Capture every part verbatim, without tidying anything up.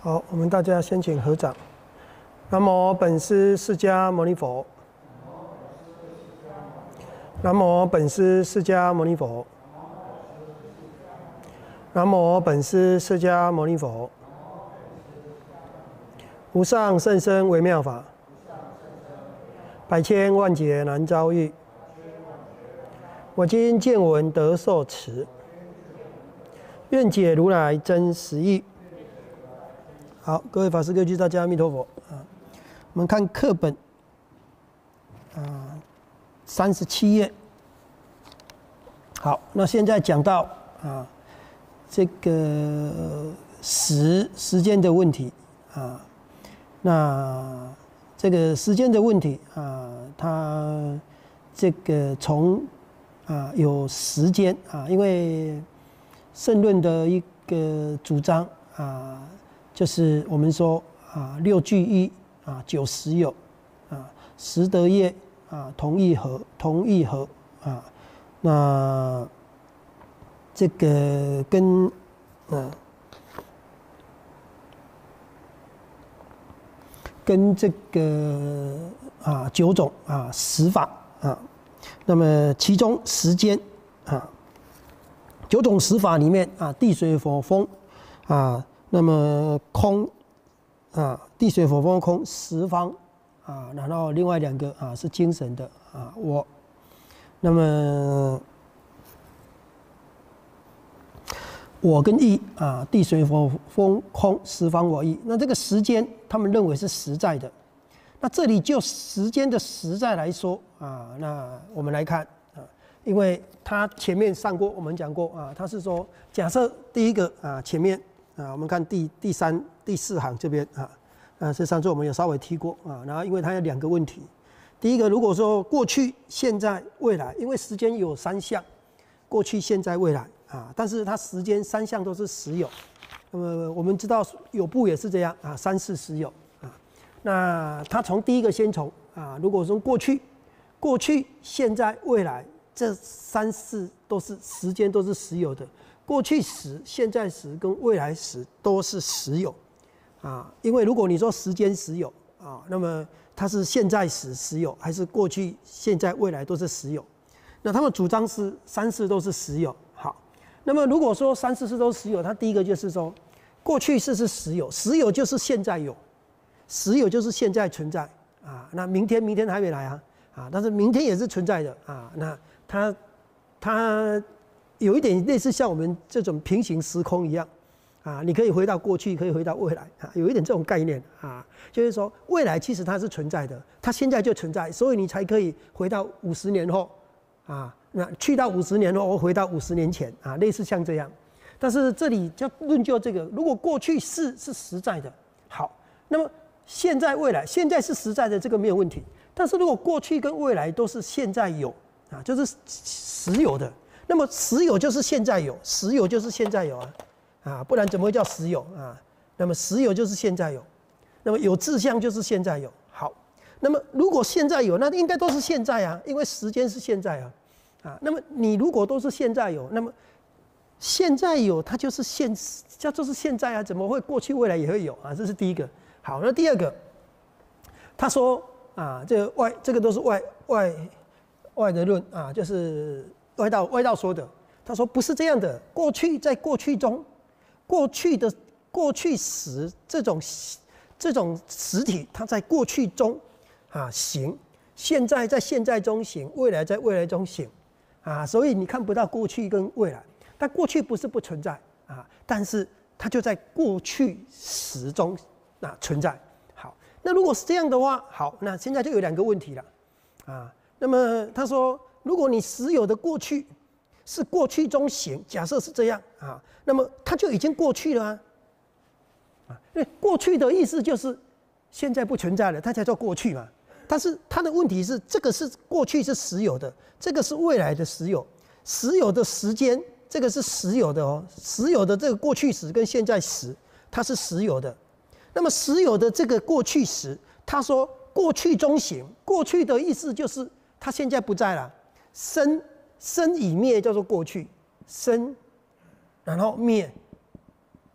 好，我们大家先请合掌。南无本师释迦牟尼佛。南无本师释迦牟尼佛。南无本师释迦牟尼佛。无上甚深微妙法，百千万劫难遭遇。我今见闻得受持，愿解如来真实义。好，各位法师、各位居士，大家阿弥陀佛啊！我们看课本啊，三十七页。好，那现在讲到啊，这个时时间的问题啊，那这个时间的问题啊，它这个从啊有时间啊，因为圣论的一个主张啊。就是我们说啊，六俱一啊，九时有啊，十得业啊，同一合，同一合啊，那这个跟啊，跟这个啊九种啊十法啊，那么其中时间啊，九种十法里面啊，地水火风啊。那么空啊，地水火风空十方啊，然后另外两个啊是精神的啊我。那么我跟意啊，地水火风空十方我意。那这个时间，他们认为是实在的。那这里就时间的实在来说啊，那我们来看啊，因为他前面上过我们讲过啊，他是说假设第一个啊前面。啊，我们看第第三、第四行这边啊，啊，这上次我们有稍微提过啊。然后，因为它有两个问题，第一个，如果说过去、现在、未来，因为时间有三项，过去、现在、未来啊，但是它时间三项都是实有。那么我们知道有部也是这样啊，三世实有啊。那它从第一个先从啊，如果说过去、过去、现在、未来这三世都是时间都是实有的。过去时、现在时跟未来时都是实有，啊，因为如果你说时间实有啊，那么它是现在时实有，还是过去、现在、未来都是实有？那他们主张是三世都是实有。好，那么如果说三世是都实有，它第一个就是说，过去世是实有，实有就是现在有，实有就是现在存在啊。那明天明天还没来啊，啊，但是明天也是存在的啊。那它它。有一点类似像我们这种平行时空一样，啊，你可以回到过去，可以回到未来，啊，有一点这种概念啊，就是说未来其实它是存在的，它现在就存在，所以你才可以回到五十年后，啊，那去到五十年后，回到五十年前，啊，类似像这样。但是这里就论就这个，如果过去是是实在的，好，那么现在未来，现在是实在的，这个没有问题。但是如果过去跟未来都是现在有，啊，就是实有的。那么实有就是现在有，实有就是现在有啊，啊，不然怎么会叫实有啊？那么实有就是现在有，那么有志向就是现在有。好，那么如果现在有，那应该都是现在啊，因为时间是现在啊，啊，那么你如果都是现在有，那么现在有它就是现，叫做是现在啊，怎么会过去未来也会有啊？这是第一个。好，那第二个，他说啊，这个外这个都是外外外的论啊，就是。外道外道说的，他说不是这样的。过去在过去中，过去的过去时这种这种实体，它在过去中啊行，现在在现在中行，未来在未来中行啊，所以你看不到过去跟未来。但过去不是不存在啊，但是它就在过去时中啊存在。好，那如果是这样的话，好，那现在就有两个问题了啊。那么他说。如果你实有的过去是过去中行，假设是这样啊，那么它就已经过去了啊。啊，因为过去的意思就是现在不存在了，它才叫过去嘛。但是它的问题是，这个是过去是实有的，这个是未来的实有，实有的时间，这个是实有的哦，实有的这个过去时跟现在时，它是实有的。那么实有的这个过去时，他说过去中行，过去的意思就是它现在不在了。生生已灭叫做过去，生然后灭，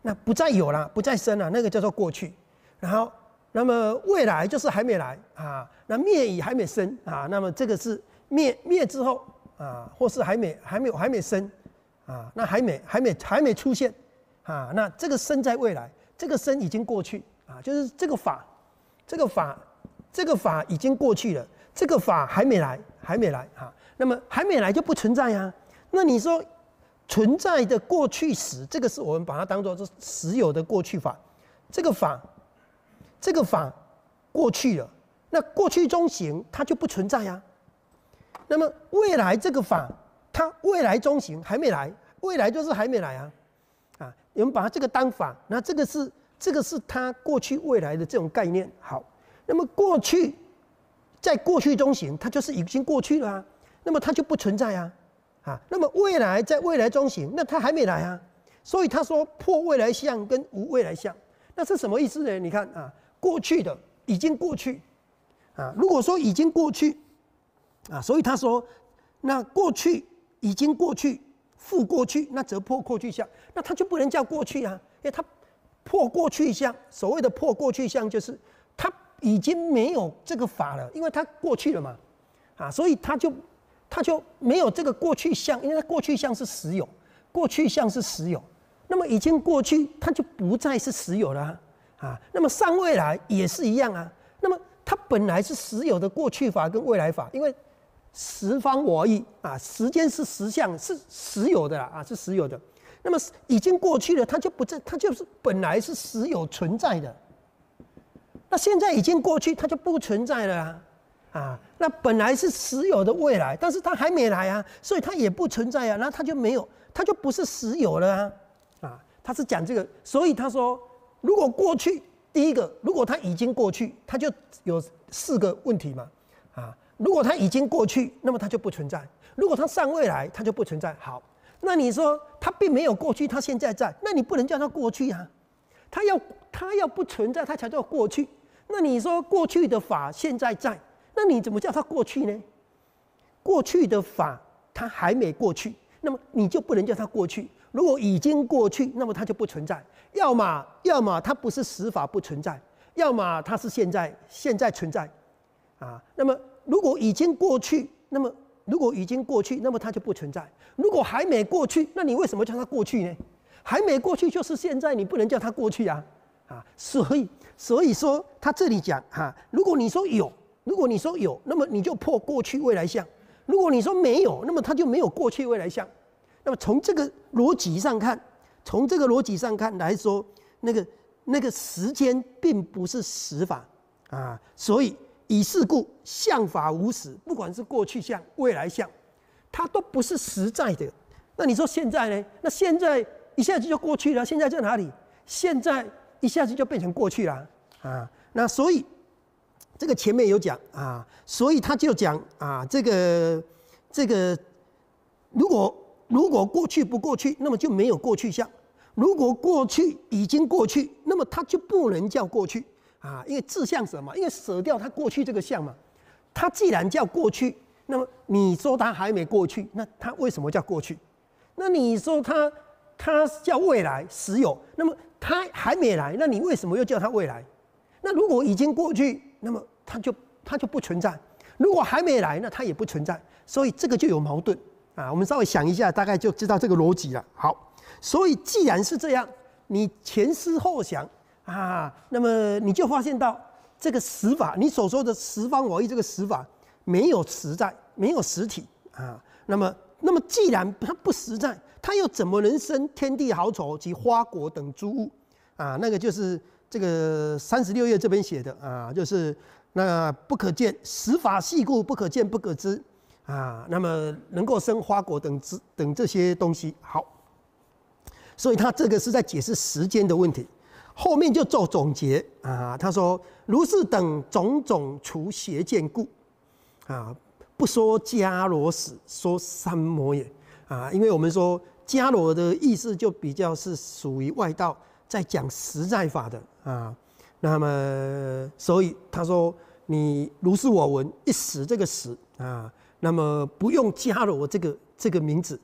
那不再有了，不再生了，那个叫做过去。然后，那么未来就是还没来啊，那灭已还没生啊，那么这个是灭灭之后啊，或是还没还没有还没生啊，那还没还没还没出现啊，那这个生在未来，这个生已经过去啊，就是这个法，这个法，这个法已经过去了，这个法还没来，还没来啊，那么还没来就不存在啊。那你说存在的过去时，这个是我们把它当作是实有的过去法，这个法，这个法过去了，那过去中行它就不存在啊。那么未来这个法，它未来中行还没来，未来就是还没来啊，啊，我们把它这个当法，那这个是这个是它过去未来的这种概念。好，那么过去在过去中行，它就是已经过去了啊，那么它就不存在啊。啊，那么未来在未来中行，那它还没来啊，所以他说破未来相跟无未来相，那是什么意思呢？你看啊，过去的已经过去啊，如果说已经过去啊，所以他说那过去已经过去，复过去，那则破过去相，那它就不能叫过去啊，因为它破过去相，所谓的破过去相就是它已经没有这个法了，因为它过去了嘛，啊，所以它就。它就没有这个过去相，因为它过去相是实有，过去相是实有，那么已经过去，它就不再是实有了啊。啊那么上未来也是一样啊。那么它本来是实有的过去法跟未来法，因为十方我一啊，时间是实相，是实有的啦啊，是实有的。那么已经过去了，它就不在，它就是本来是实有存在的。那现在已经过去，它就不存在了啊。啊，那本来是实有的未来，但是它还没来啊，所以它也不存在啊，那它就没有，它就不是实有了啊。啊，他是讲这个，所以他说，如果过去第一个，如果它已经过去，它就有四个问题嘛。啊，如果它已经过去，那么它就不存在；如果它尚未来，它就不存在。好，那你说它并没有过去，它现在在，那你不能叫它过去啊，它要它要不存在，它才叫过去。那你说过去的法现在在。那你怎么叫它过去呢？过去的法它还没过去，那么你就不能叫它过去。如果已经过去，那么它就不存在。要么要么它不是实法不存在，要么它是现在现在存在。啊，那么如果已经过去，那么如果已经过去，那么它就不存在。如果还没过去，那你为什么叫它过去呢？还没过去就是现在，你不能叫它过去啊。啊，所以所以说他这里讲哈，如果你说有。如果你说有，那么你就破过去未来相；如果你说没有，那么它就没有过去未来相。那么从这个逻辑上看，从这个逻辑上看来说，那个那个时间并不是实法啊，所以以是故相法无实，不管是过去相、未来相，它都不是实在的。那你说现在呢？那现在一下子就过去了，现在在哪里？现在一下子就变成过去了啊。那所以。这个前面有讲啊，所以他就讲啊，这个这个，如果如果过去不过去，那么就没有过去相；如果过去已经过去，那么它就不能叫过去啊，因为自相舍嘛，因为舍掉它过去这个相嘛。它既然叫过去，那么你说它还没过去，那它为什么叫过去？那你说它它叫未来实有，那么它还没来，那你为什么又叫它未来？那如果已经过去，那么它就它就不存在；如果还没来，那它也不存在。所以这个就有矛盾啊。我们稍微想一下，大概就知道这个逻辑了。好，所以既然是这样，你前思后想啊，那么你就发现到这个实法，你所说的十方我一这个实法没有实在，没有实体啊。那么，那么既然它不实在，它又怎么能生天地好丑及花果等诸物啊？那个就是。这个三十六页这边写的啊，就是那不可见实法细故，不可见不可知啊。那么能够生花果等之等这些东西，好，所以他这个是在解释时间的问题。后面就做总结啊，他说如是等种种除邪见故啊，不说迦罗使，说三摩也啊。因为我们说迦罗的意思就比较是属于外道。在讲实在法的啊，那么所以他说你如是我闻一时这个时啊，那么不用迦罗这个这个名字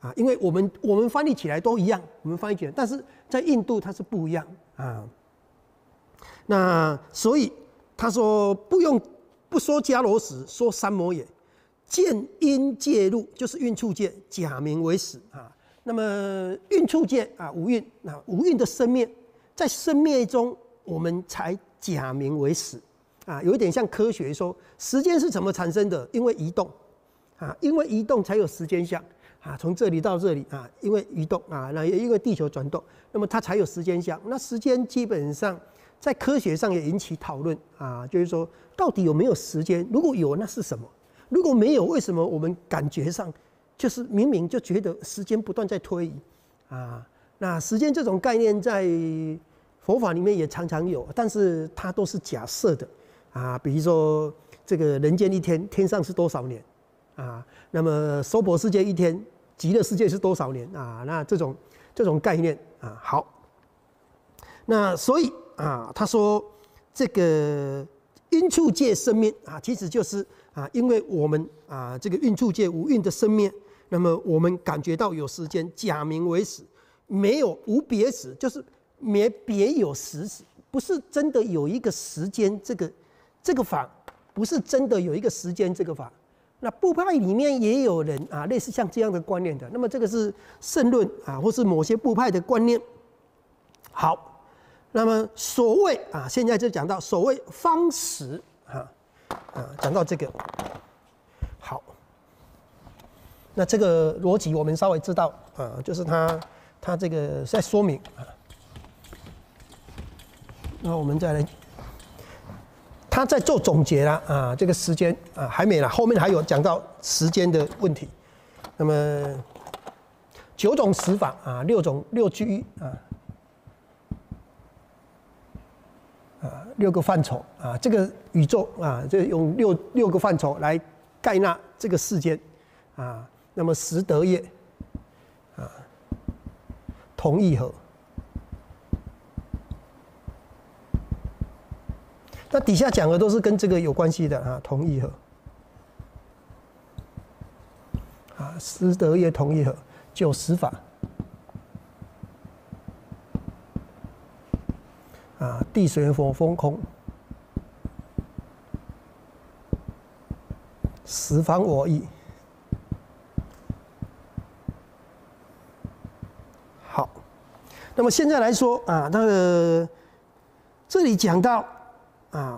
啊，因为我们我们翻译起来都一样，我们翻译起来，但是在印度它是不一样啊。那所以他说不用不说迦罗什，说三摩也，见因介入，就是运处界，假名为实啊。那么运处界啊，无运啊，无运的生灭，在生灭中我们才假名为实啊，有一点像科学说时间是怎么产生的？因为移动啊，因为移动才有时间相。啊，从这里到这里啊，因为移动啊，那因为地球转动，那么它才有时间相。那时间基本上在科学上也引起讨论啊，就是说到底有没有时间？如果有，那是什么？如果没有，为什么我们感觉上就是明明就觉得时间不断在推移啊？那时间这种概念在佛法里面也常常有，但是它都是假设的啊。比如说这个人间一天，天上是多少年啊？那么娑婆世界一天，极乐世界是多少年啊？那这种这种概念啊，好。那所以啊，他说这个因处界生灭啊，其实就是啊，因为我们啊这个运处界无运的生灭，那么我们感觉到有时间，假名为实，没有无别时，就是没别有实时，不是真的有一个时间这个这个法，不是真的有一个时间这个法。那部派里面也有人啊，类似像这样的观念的。那么这个是圣论啊，或是某些部派的观念。好，那么所谓啊，现在就讲到所谓方时啊啊，讲到这个。好，那这个逻辑我们稍微知道啊，就是他他这个在说明啊。那我们再来。他在做总结啦，啊，这个时间啊还没啦，后面还有讲到时间的问题。那么九种十法啊，六种六居啊，啊六个范畴啊，这个宇宙啊，这用六六个范畴来概纳这个世间啊。那么十德业啊，同义合。那底下讲的都是跟这个有关系的啊，同义合啊，十德业同义合，九十法啊，地水火风空，十方我意。好，那么现在来说啊，那个这里讲到。啊，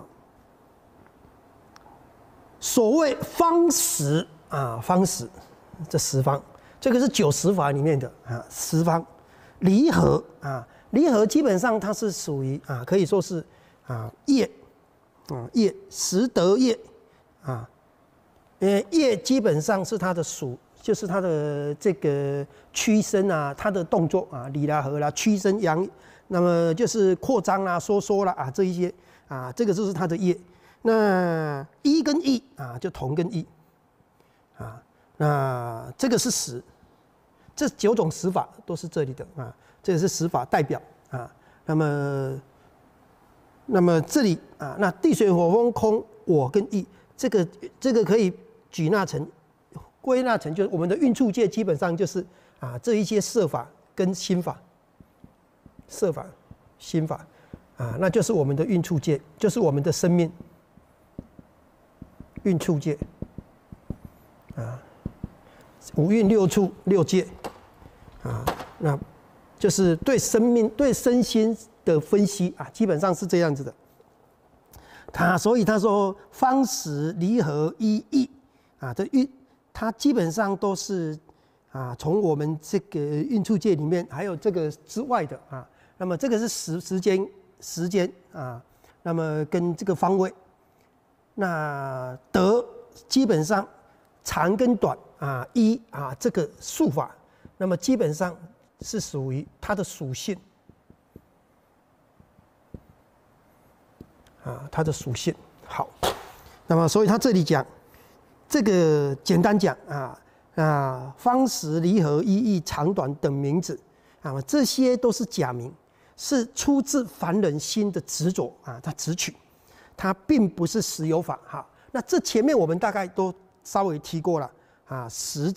所谓方时啊，方时这十方，这个是九十法里面的啊，十方离合啊，离合基本上它是属于啊，可以说是啊业啊业十德业啊，呃业基本上是它的属，就是它的这个屈伸啊，它的动作啊，离啦合啦，屈伸扬，那么就是扩张啦、收缩啦啊这一些。啊，这个就是它的业。那一跟义啊，就同跟义啊。那这个是十，这九种十法都是这里的啊。这个是十法代表啊。那么，那么这里啊，那地水火风空我跟义，这个这个可以举纳成归纳成，就是我们的运处界基本上就是啊这一些色法跟心法，色法心法。啊，那就是我们的运处界，就是我们的生命运处界啊，五运六处六界啊，那就是对生命、对身心的分析啊，基本上是这样子的。他所以他说方时离合一义啊，这运它基本上都是啊，从我们这个运处界里面，还有这个之外的啊，那么这个是时时间。时间啊，那么跟这个方位，那德基本上长跟短啊，一啊这个术法，那么基本上是属于它的属性啊，它的属性好。那么所以他这里讲这个简单讲啊啊方时离合一义长短等名字啊，这些都是假名。是出自凡人心的执着啊，他执取，它并不是实有法哈。那这前面我们大概都稍微提过了啊，时间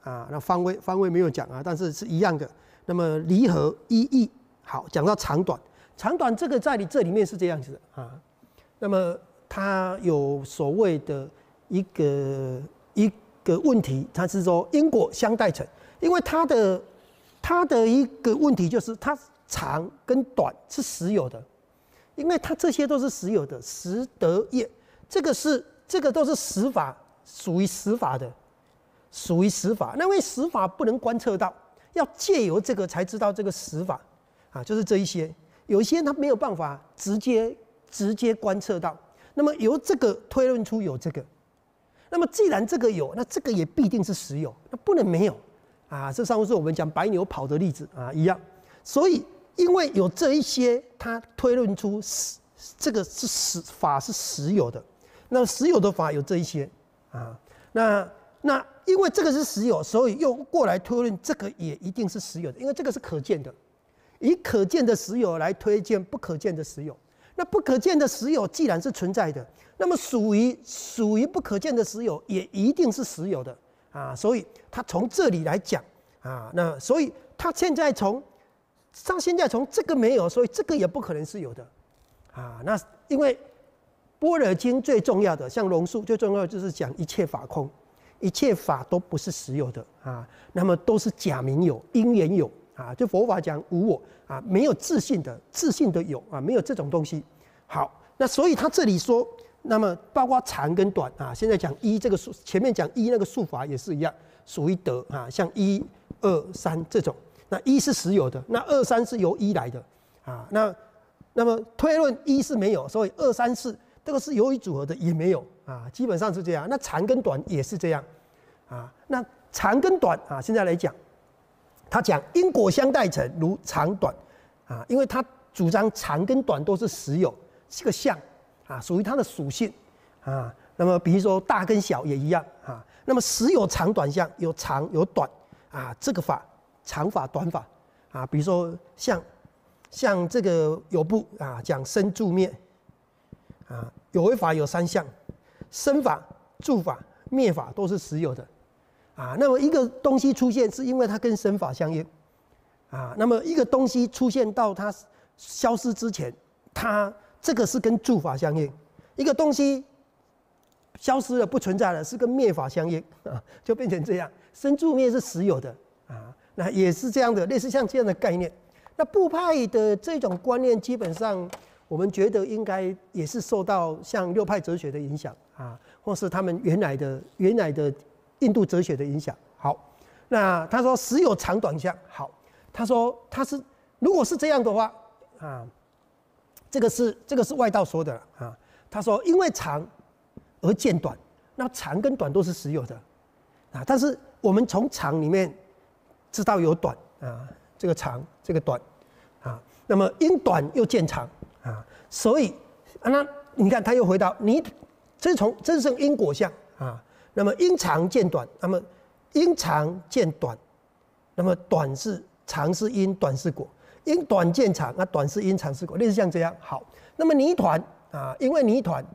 啊，那方位方位没有讲啊，但是是一样的。那么离合一义，好，讲到长短，长短这个在你这里面是这样子的啊。那么它有所谓的一个一个问题，它是说因果相代成，因为它的它的一个问题就是它长跟短是实有的，因为它这些都是实有的，实得业，这个是这个都是实法，属于实法的，属于实法。那因为实法不能观测到，要借由这个才知道这个实法啊，就是这一些，有一些它没有办法直接直接观测到。那么由这个推论出有这个，那么既然这个有，那这个也必定是实有，那不能没有啊。这上次是我们讲白牛跑的例子啊一样，所以因为有这一些，它推论出这个是实法是实有的，那实有的法有这一些啊，那那因为这个是实有，所以又过来推论这个也一定是实有的，因为这个是可见的，以可见的实有来推荐不可见的实有。那不可见的实有既然是存在的，那么属于属于不可见的实有也一定是实有的啊，所以他从这里来讲啊，那所以他现在从他现在从这个没有，所以这个也不可能是有的啊。那因为般若经最重要的，像龙树最重要的就是讲一切法空，一切法都不是实有的啊，那么都是假名有、因缘有。啊，就佛法讲无我啊，没有自信的，自信的有啊，没有这种东西。好，那所以他这里说，那么包括长跟短啊，现在讲一这个数，前面讲一那个数法也是一样，属于得啊，像一、二、三这种，那一是实有的，那二三是由一来的啊，那那么推论一是没有，所以二三四这个是由于组合的也没有啊，基本上是这样。那长跟短也是这样啊，那长跟短啊，现在来讲。他讲因果相代成，如长短啊，因为他主张长跟短都是实有，是个相啊，属于它的属性啊。那么比如说大跟小也一样啊。那么实有长短相，有长有短啊，这个法长法短法啊，比如说像像这个有部啊，讲生住灭啊，有为法有三项，生法、住法、灭法都是实有的。啊，那么一个东西出现是因为它跟生法相应，啊，那么一个东西出现到它消失之前，它这个是跟住法相应；一个东西消失了不存在了，是跟灭法相应啊，就变成这样。生住灭是实有的啊，那也是这样的，类似像这样的概念。那部派的这种观念，基本上我们觉得应该也是受到像六派哲学的影响啊，或是他们原来的原来的。印度哲学的影响。好，那他说实有长短相。好，他说他是如果是这样的话啊，这个是这个是外道说的了啊。他说因为长而见短，那长跟短都是实有的啊。但是我们从长里面知道有短啊，这个长这个短啊，那么因短又见长啊，所以啊，那你看他又回到你，这是从这是因果相啊。那么因长见短，那么因长见短，那么短是长是因，短是果，因短见长，那短是因，长是果，类似像这样。好，那么泥团啊，因为泥团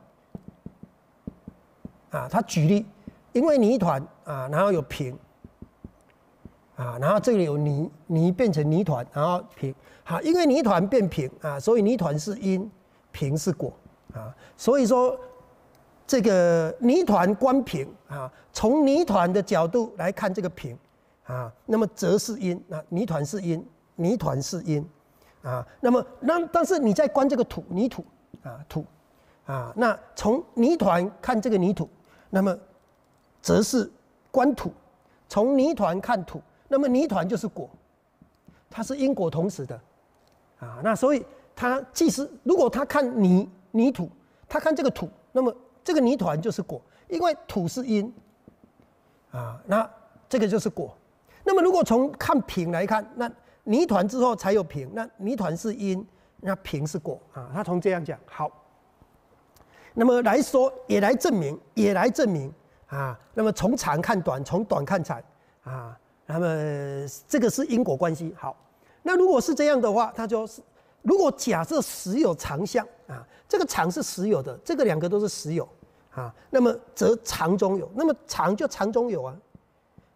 啊，他举例，因为泥团啊，然后有平啊，然后这里有泥，泥变成泥团，然后平，好，因为泥团变平啊，所以泥团是因，平是果啊，所以说。这个泥团观平啊，从泥团的角度来看这个平啊，那么则是因啊，泥团是因，泥团是因啊，那么那但是你在观这个土泥土啊土啊，那从泥团看这个泥土，那么则是观土，从泥团看土，那么泥团就是果，它是因果同时的啊，那所以他即使如果他看泥泥土，他看这个土，那么这个泥团就是果，因为土是因，啊，那这个就是果。那么如果从看平来看，那泥团之后才有平，那泥团是因，那平是果啊。他从这样讲好，那么来说也来证明，也来证明啊。那么从长看短，从短看长啊，那么这个是因果关系。好，那如果是这样的话，它就是。如果假设实有长相啊，这个长是实有的，这个两个都是实有啊，那么则长中有，那么长就长中有啊，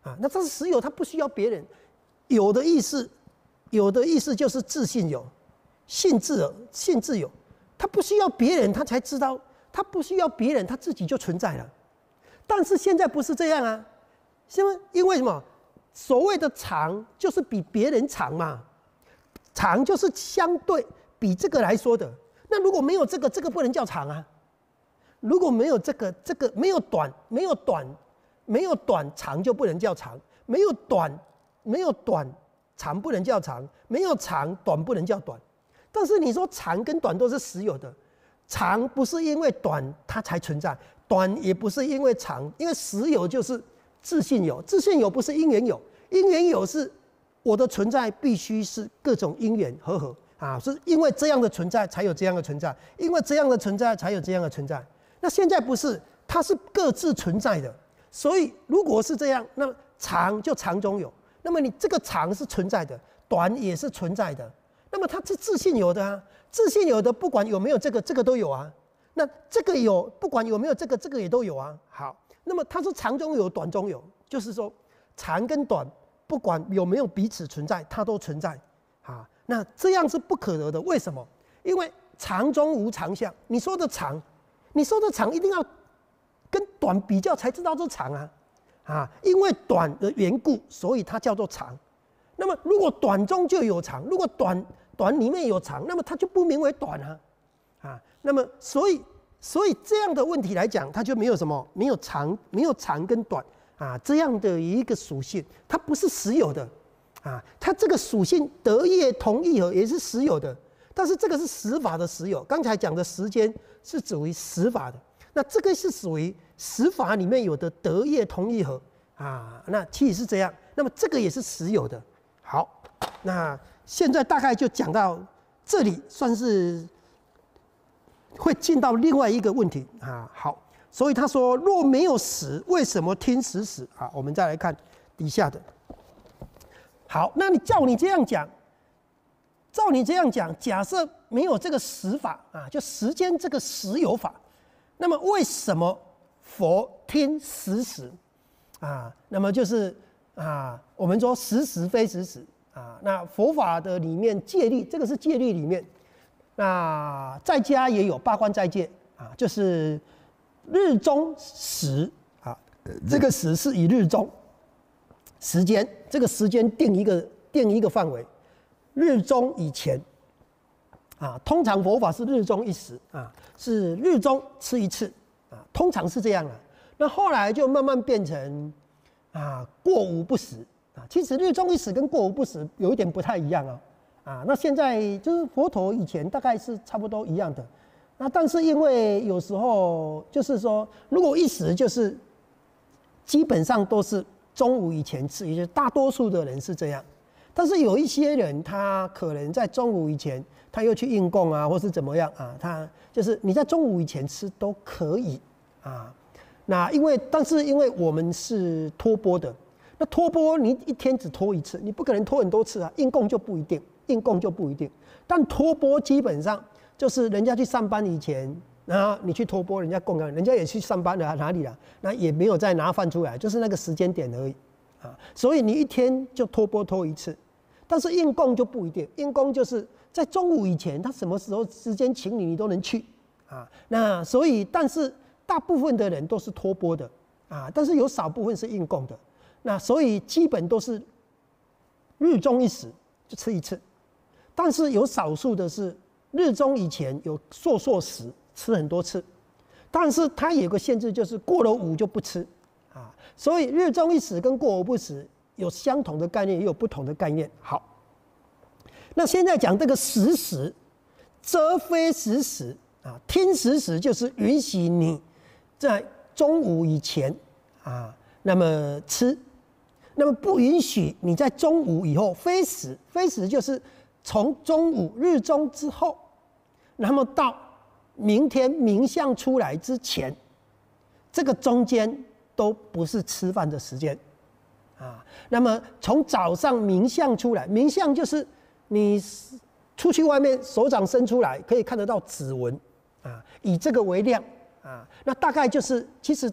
啊。那这是实有，它不需要别人。有的意思，有的意思就是自信有，信自有，信自有，它不需要别人，它才知道，它不需要别人，它自己就存在了。但是现在不是这样啊，因为因为什么？所谓的长就是比别人长嘛，长就是相对比这个来说的。那如果没有这个，这个不能叫长啊。如果没有这个，这个没有短，没有短，没有短长就不能叫长，没有短，没有短长不能叫长，没有长短不能叫短。但是你说长跟短都是实有的，长不是因为短它才存在，短也不是因为长，因为实有就是自性有，自性有不是因缘有，因缘有是我的存在必须是各种因缘和合啊，是因为这样的存在才有这样的存在，因为这样的存在才有这样的存在。那现在不是，它是各自存在的，所以如果是这样，那长就长中有，那么你这个长是存在的，短也是存在的，那么它是自性有的啊，自性有的不管有没有这个，这个都有啊，那这个有不管有没有这个，这个也都有啊。好，那么它是长中有，短中有，就是说长跟短不管有没有彼此存在，它都存在啊。那这样是不可得的，为什么？因为长中无长相，你说的长。你说的长一定要跟短比较才知道这长啊，啊，因为短的缘故，所以它叫做长。那么如果短中就有长，如果短短里面有长，那么它就不名为短啊，啊，那么所以所以这样的问题来讲，它就没有什么没有长没有长跟短啊这样的一个属性，它不是实有的啊，它这个属性得业同义合也是实有的。但是这个是实法的实有，刚才讲的时间是属于实法的，那这个是属于实法里面有的得业同义合啊，那其实是这样，那么这个也是实有的。好，那现在大概就讲到这里，算是会进到另外一个问题啊。好，所以他说若没有实，为什么听实实啊？我们再来看底下的。好，那你照你这样讲。照你这样讲，假设没有这个实法啊，就时间这个实有法，那么为什么佛听实实啊？那么就是啊，我们说实实非实实啊。那佛法的里面戒律，这个是戒律里面，那在家也有八关斋戒啊，就是日中时啊，这个时是以日中时间，这个时间定一个定一个范围。日中以前，啊，通常佛法是日中一时啊，是日中吃一次啊，通常是这样的。那后来就慢慢变成啊，过午不食啊。其实日中一时跟过午不食有一点不太一样啊。啊，那现在就是佛陀以前大概是差不多一样的。那但是因为有时候就是说，如果一时就是基本上都是中午以前吃，也就是大多数的人是这样。但是有一些人，他可能在中午以前，他又去应供啊，或是怎么样啊？他就是你在中午以前吃都可以啊。那因为，但是因为我们是托钵的，那托钵你一天只托一次，你不可能托很多次啊。应供就不一定，应供就不一定。但托钵基本上就是人家去上班以前，然后你去托钵，人家供养，人家也去上班了，哪里了？那也没有再拿饭出来，就是那个时间点而已。啊，所以你一天就托钵托一次，但是应供就不一定。应供就是在中午以前，他什么时候时间请你，你都能去啊。那所以，但是大部分的人都是托钵的啊，但是有少部分是应供的。那所以基本都是日中一时就吃一次，但是有少数的是日中以前有烁烁时吃很多次，但是它有个限制，就是过了午就不吃。啊，所以日中一时跟过午不食有相同的概念，也有不同的概念。好，那现在讲这个时时，则非时时啊，听时时就是允许你在中午以前啊，那么吃，那么不允许你在中午以后，非时，非时就是从中午日中之后，那么到明天明相出来之前，这个中间都不是吃饭的时间，啊，那么从早上明相出来，明相就是你出去外面手掌伸出来可以看得到指纹，啊，以这个为量，啊，那大概就是其实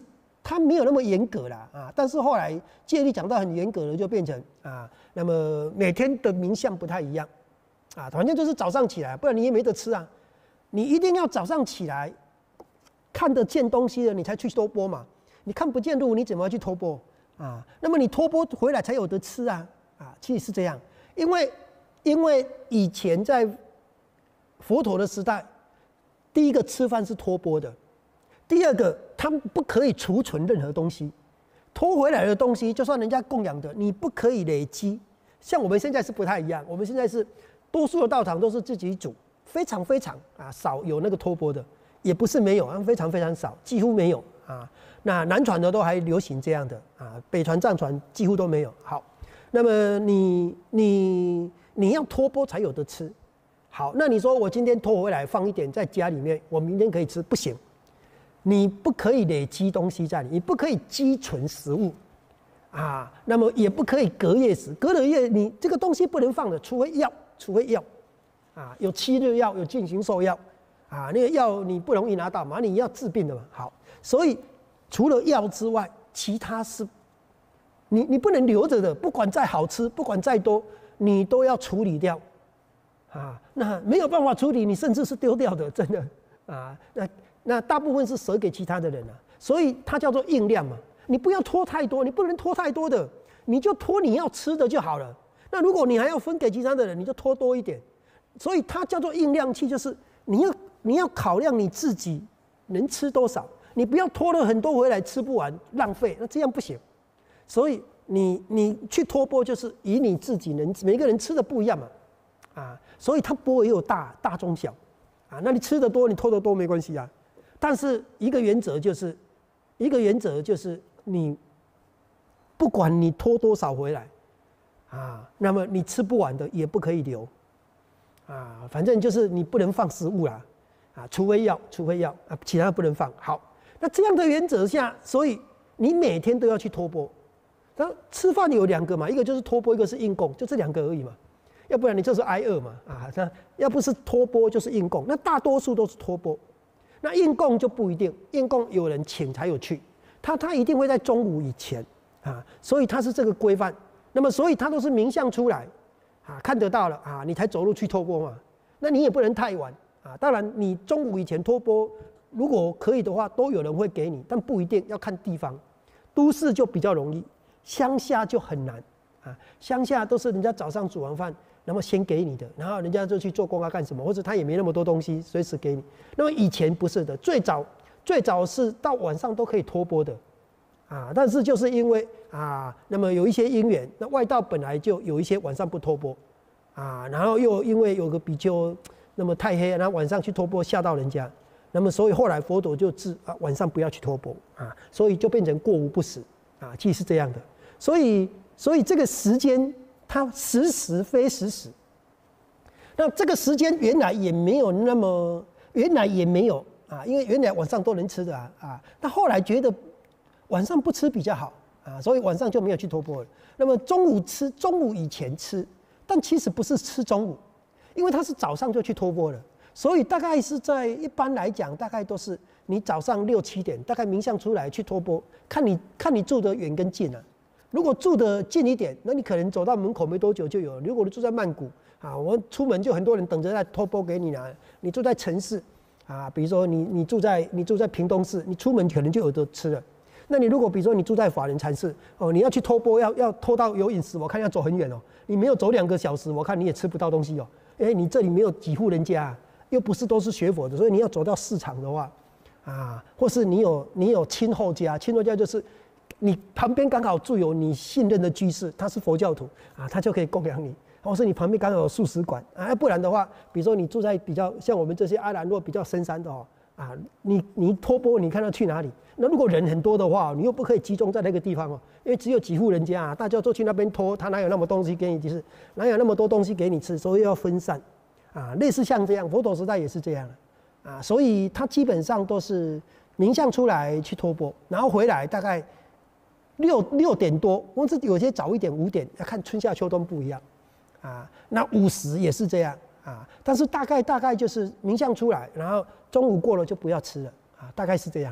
它没有那么严格啦啊。但是后来戒律讲到很严格了，就变成啊，那么每天的冥想不太一样啊，反正就是早上起来，不然你也没得吃啊。你一定要早上起来看得见东西了，你才去托钵嘛。你看不见路，你怎么要去托钵啊？那么你托钵回来才有得吃啊啊，其实是这样，因为因为以前在佛陀的时代，第一个吃饭是托钵的，第二个他们不可以储存任何东西，托回来的东西就算人家供养的，你不可以累积。像我们现在是不太一样，我们现在是多数的道场都是自己煮，非常非常啊少有那个托钵的，也不是没有，非常非常少，几乎没有啊。那南传的都还流行这样的啊，北传藏传几乎都没有。好，那么你你你要托钵才有得吃。好，那你说我今天拖回来放一点在家里面，我明天可以吃，不行，你不可以累积东西在里，你不可以积存食物啊，那么也不可以隔夜食，隔了夜你这个东西不能放的，除非药，除非药啊，有七日药，有进行寿药啊，那个药你不容易拿到嘛，你要治病的嘛。好，所以除了药之外，其他是你你不能留着的，不管再好吃，不管再多，你都要处理掉。啊，那没有办法处理，你甚至是丢掉的，真的啊。那那大部分是舍给其他的人啊，所以它叫做应量嘛。你不要拖太多，你不能拖太多的，你就拖你要吃的就好了。那如果你还要分给其他的人，你就拖多一点。所以它叫做应量器，就是你要你要考量你自己能吃多少，你不要拖了很多回来吃不完，浪费，那这样不行。所以你你去托钵，就是以你自己能，每个人吃的不一样嘛。啊，所以它钵也有大大中小，啊，那你吃的多，你托的多没关系啊。但是一个原则就是，一个原则就是你不管你托多少回来，啊，那么你吃不完的也不可以留，啊，反正就是你不能放食物啦，啊，除非要，除非要啊，其他不能放。好，那这样的原则下，所以你每天都要去托钵。那吃饭有两个嘛，一个就是托钵，一个是应供，就这两个而已嘛。要不然你就是挨饿嘛，啊，那要不是托钵就是应供，那大多数都是托钵。那应供就不一定，应供有人请才有去，他他一定会在中午以前啊，所以他是这个规范。那么所以他都是明相出来啊，看得到了啊，你才走路去托钵嘛。那你也不能太晚啊，当然你中午以前托钵，如果可以的话，都有人会给你，但不一定，要看地方。都市就比较容易，乡下就很难啊，乡下都是人家早上煮完饭。那么先给你的，然后人家就去做工啊干什么，或者他也没那么多东西，随时给你。那么以前不是的，最早最早是到晚上都可以托钵的，啊，但是就是因为啊，那么有一些因缘，那外道本来就有一些晚上不托钵，啊，然后又因为有个比丘那么太黑，然后晚上去托钵吓到人家，那么所以后来佛陀就治啊晚上不要去托钵啊，所以就变成过午不食啊，其实是这样的，所以所以这个时间。它时时非时时，那这个时间原来也没有那么，原来也没有啊，因为原来晚上都能吃的啊啊，那后来觉得晚上不吃比较好啊，所以晚上就没有去托钵了。那么中午吃，中午以前吃，但其实不是吃中午，因为他是早上就去托钵了，所以大概是在一般来讲，大概都是你早上六七点，大概冥想出来去托钵，看你看你住得远跟近啊。如果住得近一点，那你可能走到门口没多久就有了。如果你住在曼谷啊，我出门就很多人等着在托钵给你拿。你住在城市啊，比如说你你住在你住在屏东市，你出门可能就有得吃了。那你如果比如说你住在法人禅寺哦，你要去托钵，要要托到有饮食，我看要走很远哦。你没有走两个小时，我看你也吃不到东西哦。哎，你这里没有几户人家、啊，又不是都是学佛的，所以你要走到市场的话，啊，或是你有你有亲后家，亲后家就是。你旁边刚好住有你信任的居士，他是佛教徒啊，他就可以供养你。或是你旁边刚好有素食馆啊，不然的话，比如说你住在比较像我们这些阿兰若比较深山的哦啊，你你托钵，你看他去哪里？那如果人很多的话，你又不可以集中在那个地方哦，因为只有几户人家啊，大家都去那边托，他哪有那么东西给你？就是哪有那么多东西给你吃？所以要分散啊，类似像这样，佛陀时代也是这样的啊，所以他基本上都是冥想出来去托钵，然后回来大概。六六点多，或者有些早一点，五点，要看春夏秋冬不一样，啊，那午时也是这样啊，但是大概大概就是冥想出来，然后中午过了就不要吃了啊，大概是这样。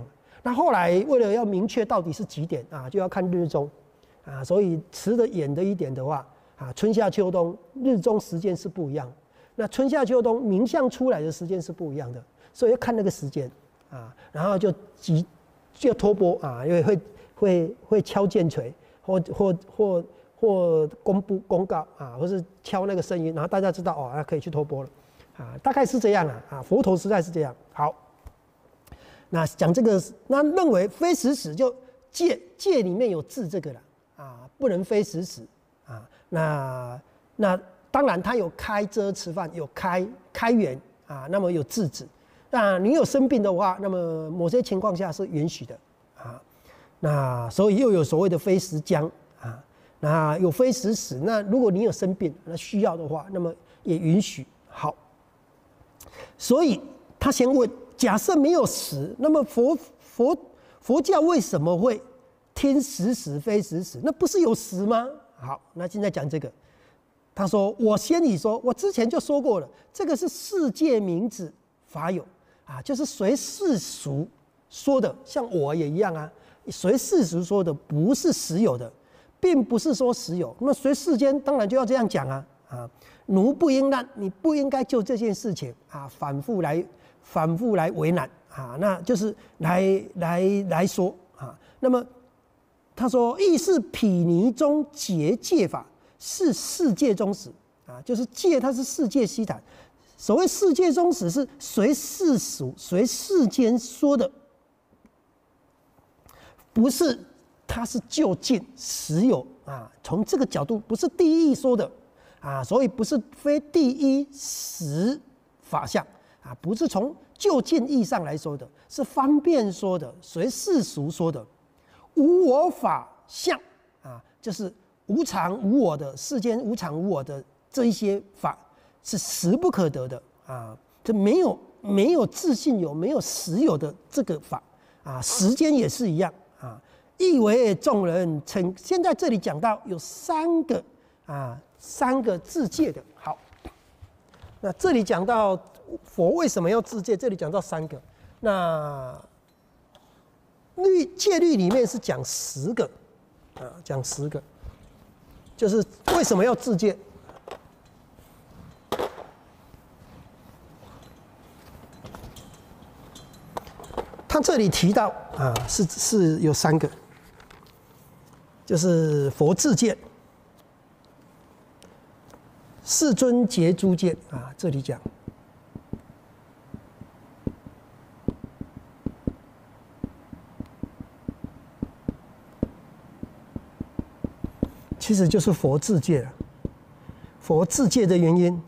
那后来为了要明确到底是几点啊，就要看日中啊，所以迟的远的一点的话啊，春夏秋冬日中时间是不一样。那春夏秋冬明相出来的时间是不一样的，所以要看那个时间啊，然后就急就托钵啊，因为会会会敲剑锤或或或或公布公告啊，或是敲那个声音，然后大家知道哦，那可以去托钵了啊，大概是这样啊啊，佛陀时代是这样。好，那讲这个，那认为非时时就戒戒里面有制这个了啊，不能非时时啊，那那。当然，他有开遮吃饭，有开开源啊，那么有制止。那你有生病的话，那么某些情况下是允许的啊。那所以又有所谓的非时将啊，那有非时时。那如果你有生病，那需要的话，那么也允许。好，所以他先问：假设没有时，那么佛佛佛教为什么会听时时非时时？那不是有时吗？好，那现在讲这个。他说：“我先已说，我之前就说过了，这个是世界名字法有啊，就是随世俗说的，像我也一样啊，随世俗说的不是实有的，并不是说实有。那么随世间当然就要这样讲啊啊，奴不应难，你不应该就这件事情啊反复来反复来为难啊，那就是来来来说啊。那么他说，亦是毗尼中结戒法。”是世界宗史啊，就是戒，它是世界希谈。所谓世界宗史是随世俗、随世间说的，不是它是就近实有啊。从这个角度，不是第一义说的啊，所以不是非第一实法相啊，不是从就近义上来说的，是方便说的，随世俗说的，无我法相啊，就是。无常无我的世间，无常无我的这一些法是实不可得的啊！这没有没有自信有，没有实有的这个法啊，时间也是一样啊。亦为众人称，现在这里讲到有三个啊，三个自戒的。好，那这里讲到佛为什么要自戒？这里讲到三个。那律戒律里面是讲十个啊，讲十个。就是为什么要自戒？他这里提到啊，是是有三个，就是佛自戒、世尊结诸戒啊，这里讲。其实就是佛自戒了。佛自戒的原因，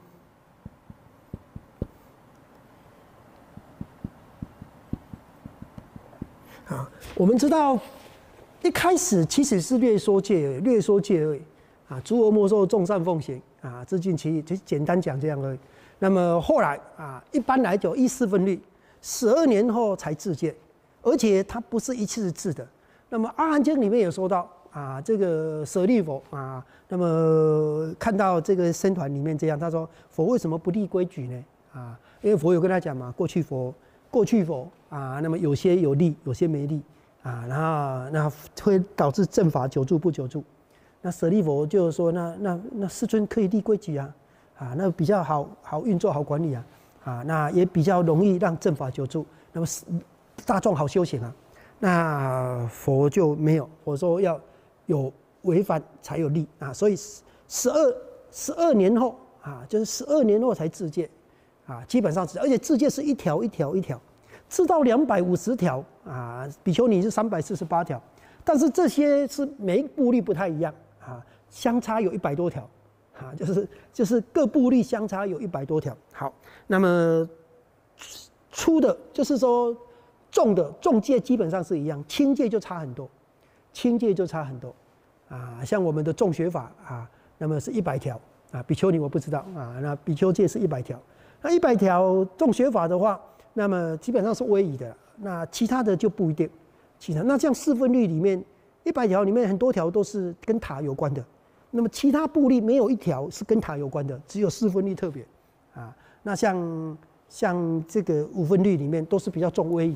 啊，我们知道一开始其实是略说戒而已，略说戒而已啊，诸恶莫作，众善奉行啊，自尽其意，就简单讲这样而已。那么后来啊，一般来讲依四分律，十二年后才自戒，而且它不是一次自的。那么《阿含经》里面有说到。啊，这个舍利佛啊，那么看到这个僧团里面这样，他说佛为什么不立规矩呢？啊，因为佛有跟他讲嘛，过去佛，过去佛啊，那么有些有立，有些没立啊，然后那会导致正法久住不久住。那舍利佛就是说，那那那世尊可以立规矩啊，啊，那比较好好运作好管理啊，啊，那也比较容易让正法久住，那么大众好修行啊。那佛就没有，佛说要。有违反才有利啊，所以十二十二年后啊，就是十二年后才自戒啊，基本上是，而且自戒是一条一条一条，自到两百五十条啊，比丘尼是三百四十八条，但是这些是每一部律不太一样啊，相差有一百多条啊，就是就是各部律相差有一百多条。好，那么粗的，就是说重的重戒基本上是一样，轻戒就差很多。轻戒就差很多，啊，像我们的众学法啊，那么是一百条啊，比丘尼我不知道啊，那比丘戒是一百条，那一百条众学法的话，那么基本上是唯一的，那其他的就不一定，其他那像四分律里面一百条里面很多条都是跟塔有关的，那么其他部律没有一条是跟塔有关的，只有四分律特别，啊，那像像这个五分律里面都是比较重威仪。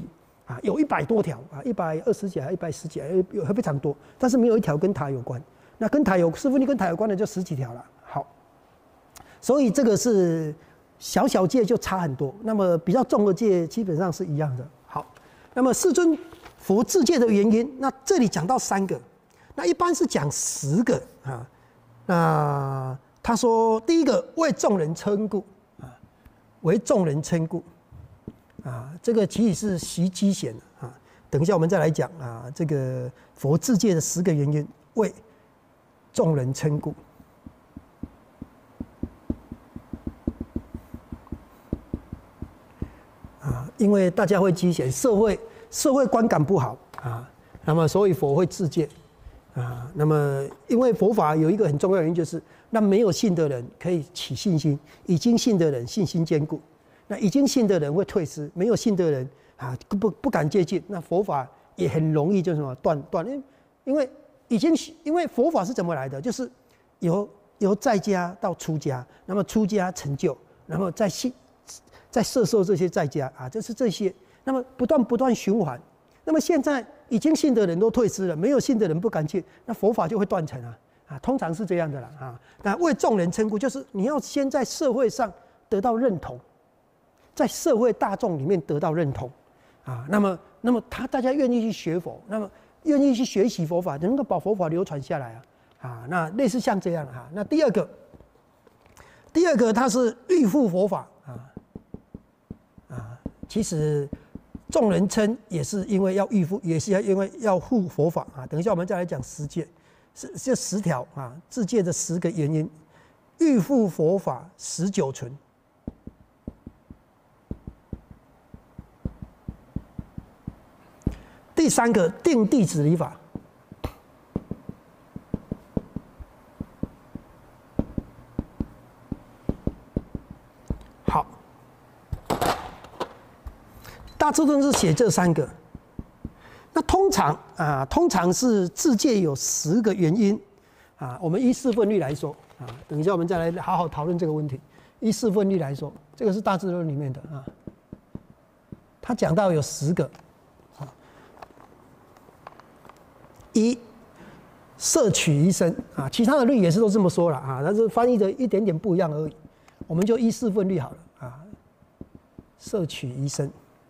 啊，有一百多条啊，一百二十几还一百十几，有非常多，但是没有一条跟塔有关。那跟塔有四分律跟塔有关的就十几条了。好，所以这个是小小界就差很多，那么比较重的界基本上是一样的。好，那么世尊佛自戒的原因，那这里讲到三个，那一般是讲十个啊。那他说第一个为众人称故啊，为众人称故啊，这个其实是习机显啊。等一下我们再来讲啊，这个佛自戒的十个原因为众人称故。啊，因为大家会积显，社会社会观感不好啊，那么所以佛会自戒啊。那么因为佛法有一个很重要的原因，就是让没有信的人可以起信心，已经信的人信心坚固。那已经信的人会退失，没有信的人啊不不敢接近，那佛法也很容易就什么断断，因因为已经因为佛法是怎么来的，就是由由在家到出家，那么出家成就，然后再信。在摄受这些在家啊，就是这些，那么不断不断循环。那么现在已经信的人都退失了，没有信的人不敢信，那佛法就会断层啊啊，通常是这样的啦啊。那为众人称故，就是你要先在社会上得到认同，在社会大众里面得到认同啊。那么，那么他大家愿意去学佛，那么愿意去学习佛法，能够把佛法流传下来啊啊。那类似像这样啊。那第二个，第二个它是欲护佛法。啊，其实众人称也是因为要欲护，也是要因为要护佛法啊。等一下我们再来讲十戒，是这十条啊，自戒的十个原因，欲护佛法十九存。第三个定弟子礼法。好。大智论是写这三个，那通常啊，通常是自戒有十个原因啊。我们依四分律来说啊，等一下我们再来好好讨论这个问题。依四分律来说，这个是大智论里面的啊，他讲到有十个啊。一摄取一生啊，其他的律也是都这么说了啊，但是翻译的一点点不一样而已。我们就依四分律好了啊，摄取一生。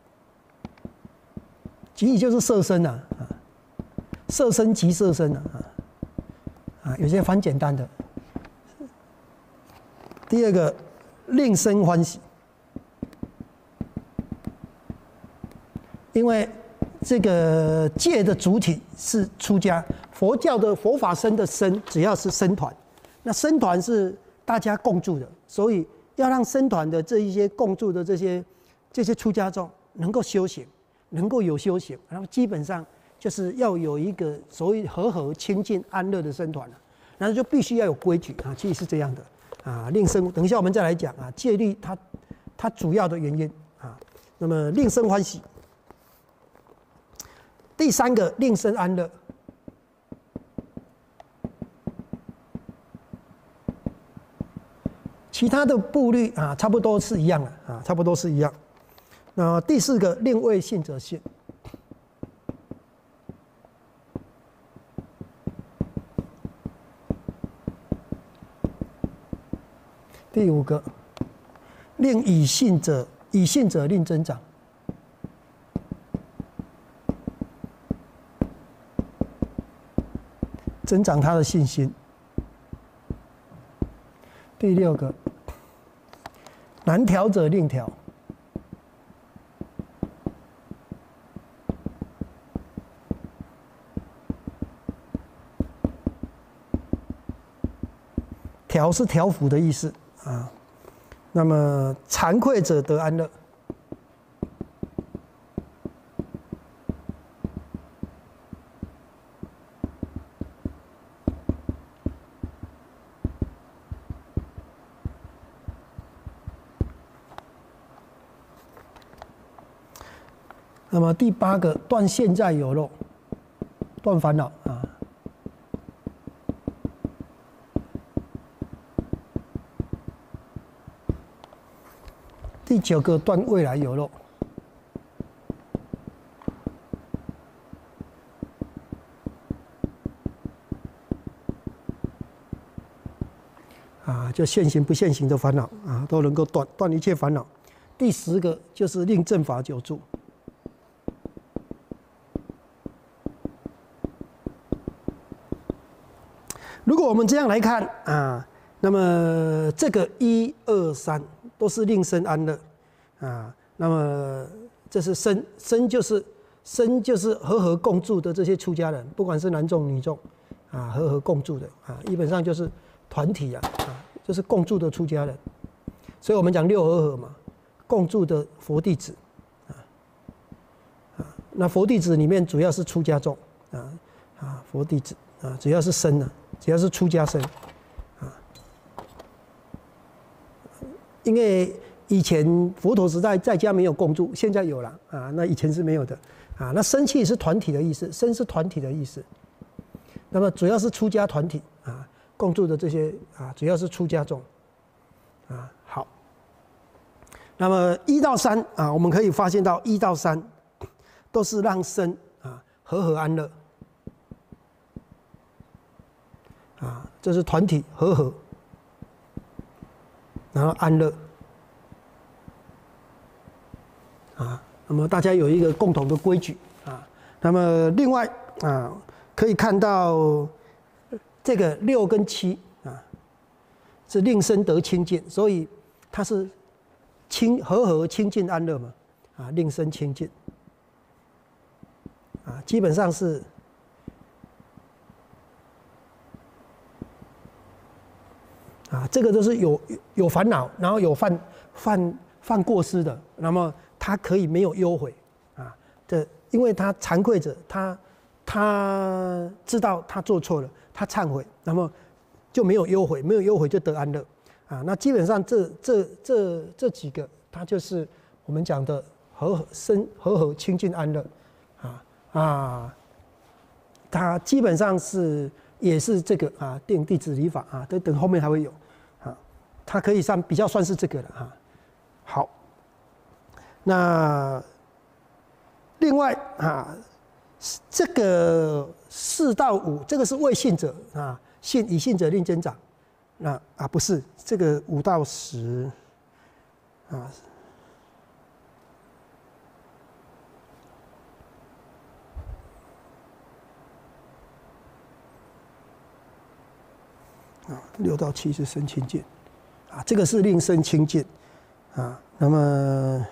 即义就是摄身啊，摄身即摄身啊，啊，有些翻简单的。第二个，令生欢喜，因为这个戒的主体是出家，佛教的佛法僧的僧，只要是僧团，那僧团是大家共住的，所以要让僧团的这一些共住的这些这些出家众能够修行。能够有修行，然后基本上就是要有一个所谓和合、清净、安乐的僧团了，然后就必须要有规矩啊，其实是这样的啊。令生，等一下我们再来讲啊，戒律它它主要的原因啊。那么令生欢喜，第三个令生安乐，其他的部律啊，差不多是一样的啊，差不多是一样。那第四个，令未信者信。第五个，令已信者，已信者令增长。增长他的信心。第六个，难调者令调。调是调伏的意思啊。那么惭愧者得安乐。那么第八个，断现在有漏，断烦恼啊。第九个，断未来有漏。 就现行不现行的烦恼啊，都能够断断一切烦恼。第十个就是令正法久住。如果我们这样来看啊，那么这个一二三都是令生安乐啊，那么这是身身就是身就是和合共住的这些出家人，不管是男众女众啊，和合共住的啊，基本上就是团体啊啊，就是共住的出家人，所以我们讲六和合嘛，共住的佛弟子啊啊，那佛弟子里面主要是出家众啊啊，佛弟子啊，主要是身呢、啊。只要是出家身，啊，因为以前佛陀时代在家没有共住，现在有了啊，那以前是没有的啊。那身气是团体的意思，身是团体的意思。那么主要是出家团体啊，共住的这些啊，主要是出家众啊。好，那么一到三啊，我们可以发现到一到三都是让身啊和合安乐。啊，这是团体和合，然后安乐，啊，那么大家有一个共同的规矩啊。那么另外啊，可以看到这个六跟七啊，是令身得清净，所以它是清和合清净安乐嘛，啊，令身清净，啊，基本上是。啊，这个都是有有烦恼，然后有犯犯犯过失的，那么他可以没有忧悔啊，这因为他惭愧者，他他知道他做错了，他忏悔，那么就没有忧悔，没有忧悔就得安乐啊。那基本上这这这这几个，它就是我们讲的和合身和合清净安乐啊啊，它基本上是也是这个啊定弟子礼法啊，等等后面还会有。它可以算比较算是这个了哈。好，那另外啊，这个四到五，这个是未信者啊，信以信者令增长。那啊不是这个五到十啊，啊六到七是身清净。啊，这个是令身清净，啊，那么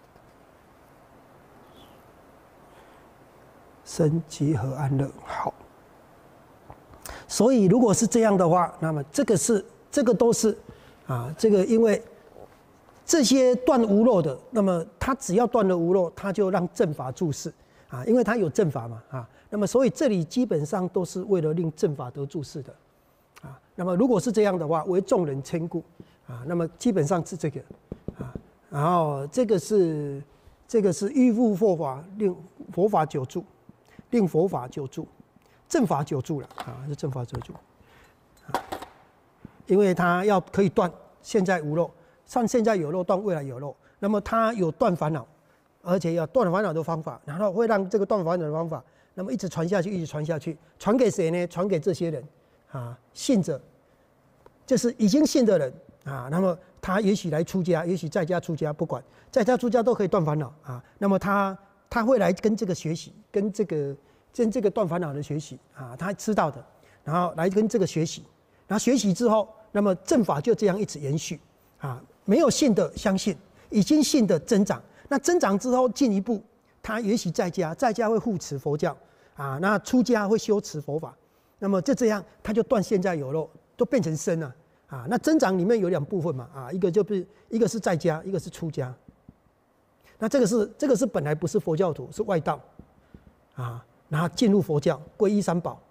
身集合安乐好。所以如果是这样的话，那么这个是这个都是啊，这个因为这些断无漏的，那么他只要断了无漏，他就让正法住世啊，因为他有正法嘛啊，那么所以这里基本上都是为了令正法得住世的。啊，那么如果是这样的话，为众人称故啊，那么基本上是这个啊，然后这个是这个是欲复佛法，令佛法久住，令佛法久住，正法久住了啊，是正法久住啊，因为他要可以断现在无漏，像现在有漏断未来有漏，那么他有断烦恼，而且要断烦恼的方法，然后会让这个断烦恼的方法，那么一直传下去，一直传下去，传给谁呢？传给这些人。啊，信者就是已经信的人啊，那么他也许来出家，也许在家出家，不管在家出家都可以断烦恼啊。那么他他会来跟这个学习，跟这个跟这个断烦恼的学习啊，他知道的，然后来跟这个学习，然后学习之后，那么正法就这样一直延续啊。没有信的相信，已经信的增长，那增长之后进一步，他也许在家，在家会护持佛教啊，那出家会修持佛法。那么就这样，他就断现在有漏，都变成身了啊。那增长里面有两部分嘛啊，一个就是一个是在家，一个是出家。那这个是这个是本来不是佛教徒，是外道啊，然后进入佛教，皈依三宝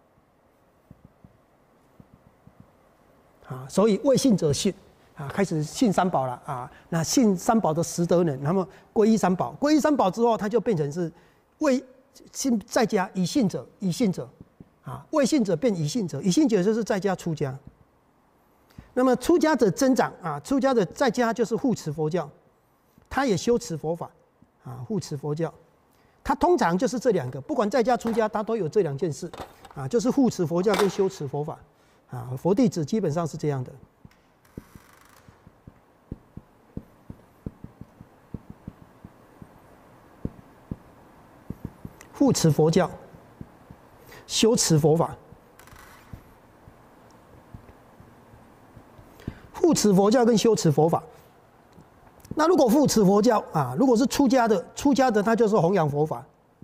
啊，所以未信者信啊，开始信三宝了啊。那信三宝的十德人，那么皈依三宝，皈依三宝之后，他就变成是未信在家已信者，已信者。啊，未信者变已信者，已信者就是在家出家。那么出家者增长啊，出家者在家就是护持佛教，他也修持佛法啊，护持佛教。他通常就是这两个，不管在家出家，他都有这两件事啊，就是护持佛教跟修持佛法啊。佛弟子基本上是这样的。 护持佛教，修持佛法。护持佛教跟修持佛法。那如果护持佛教啊，如果是出家的，出家的他就是弘扬佛法，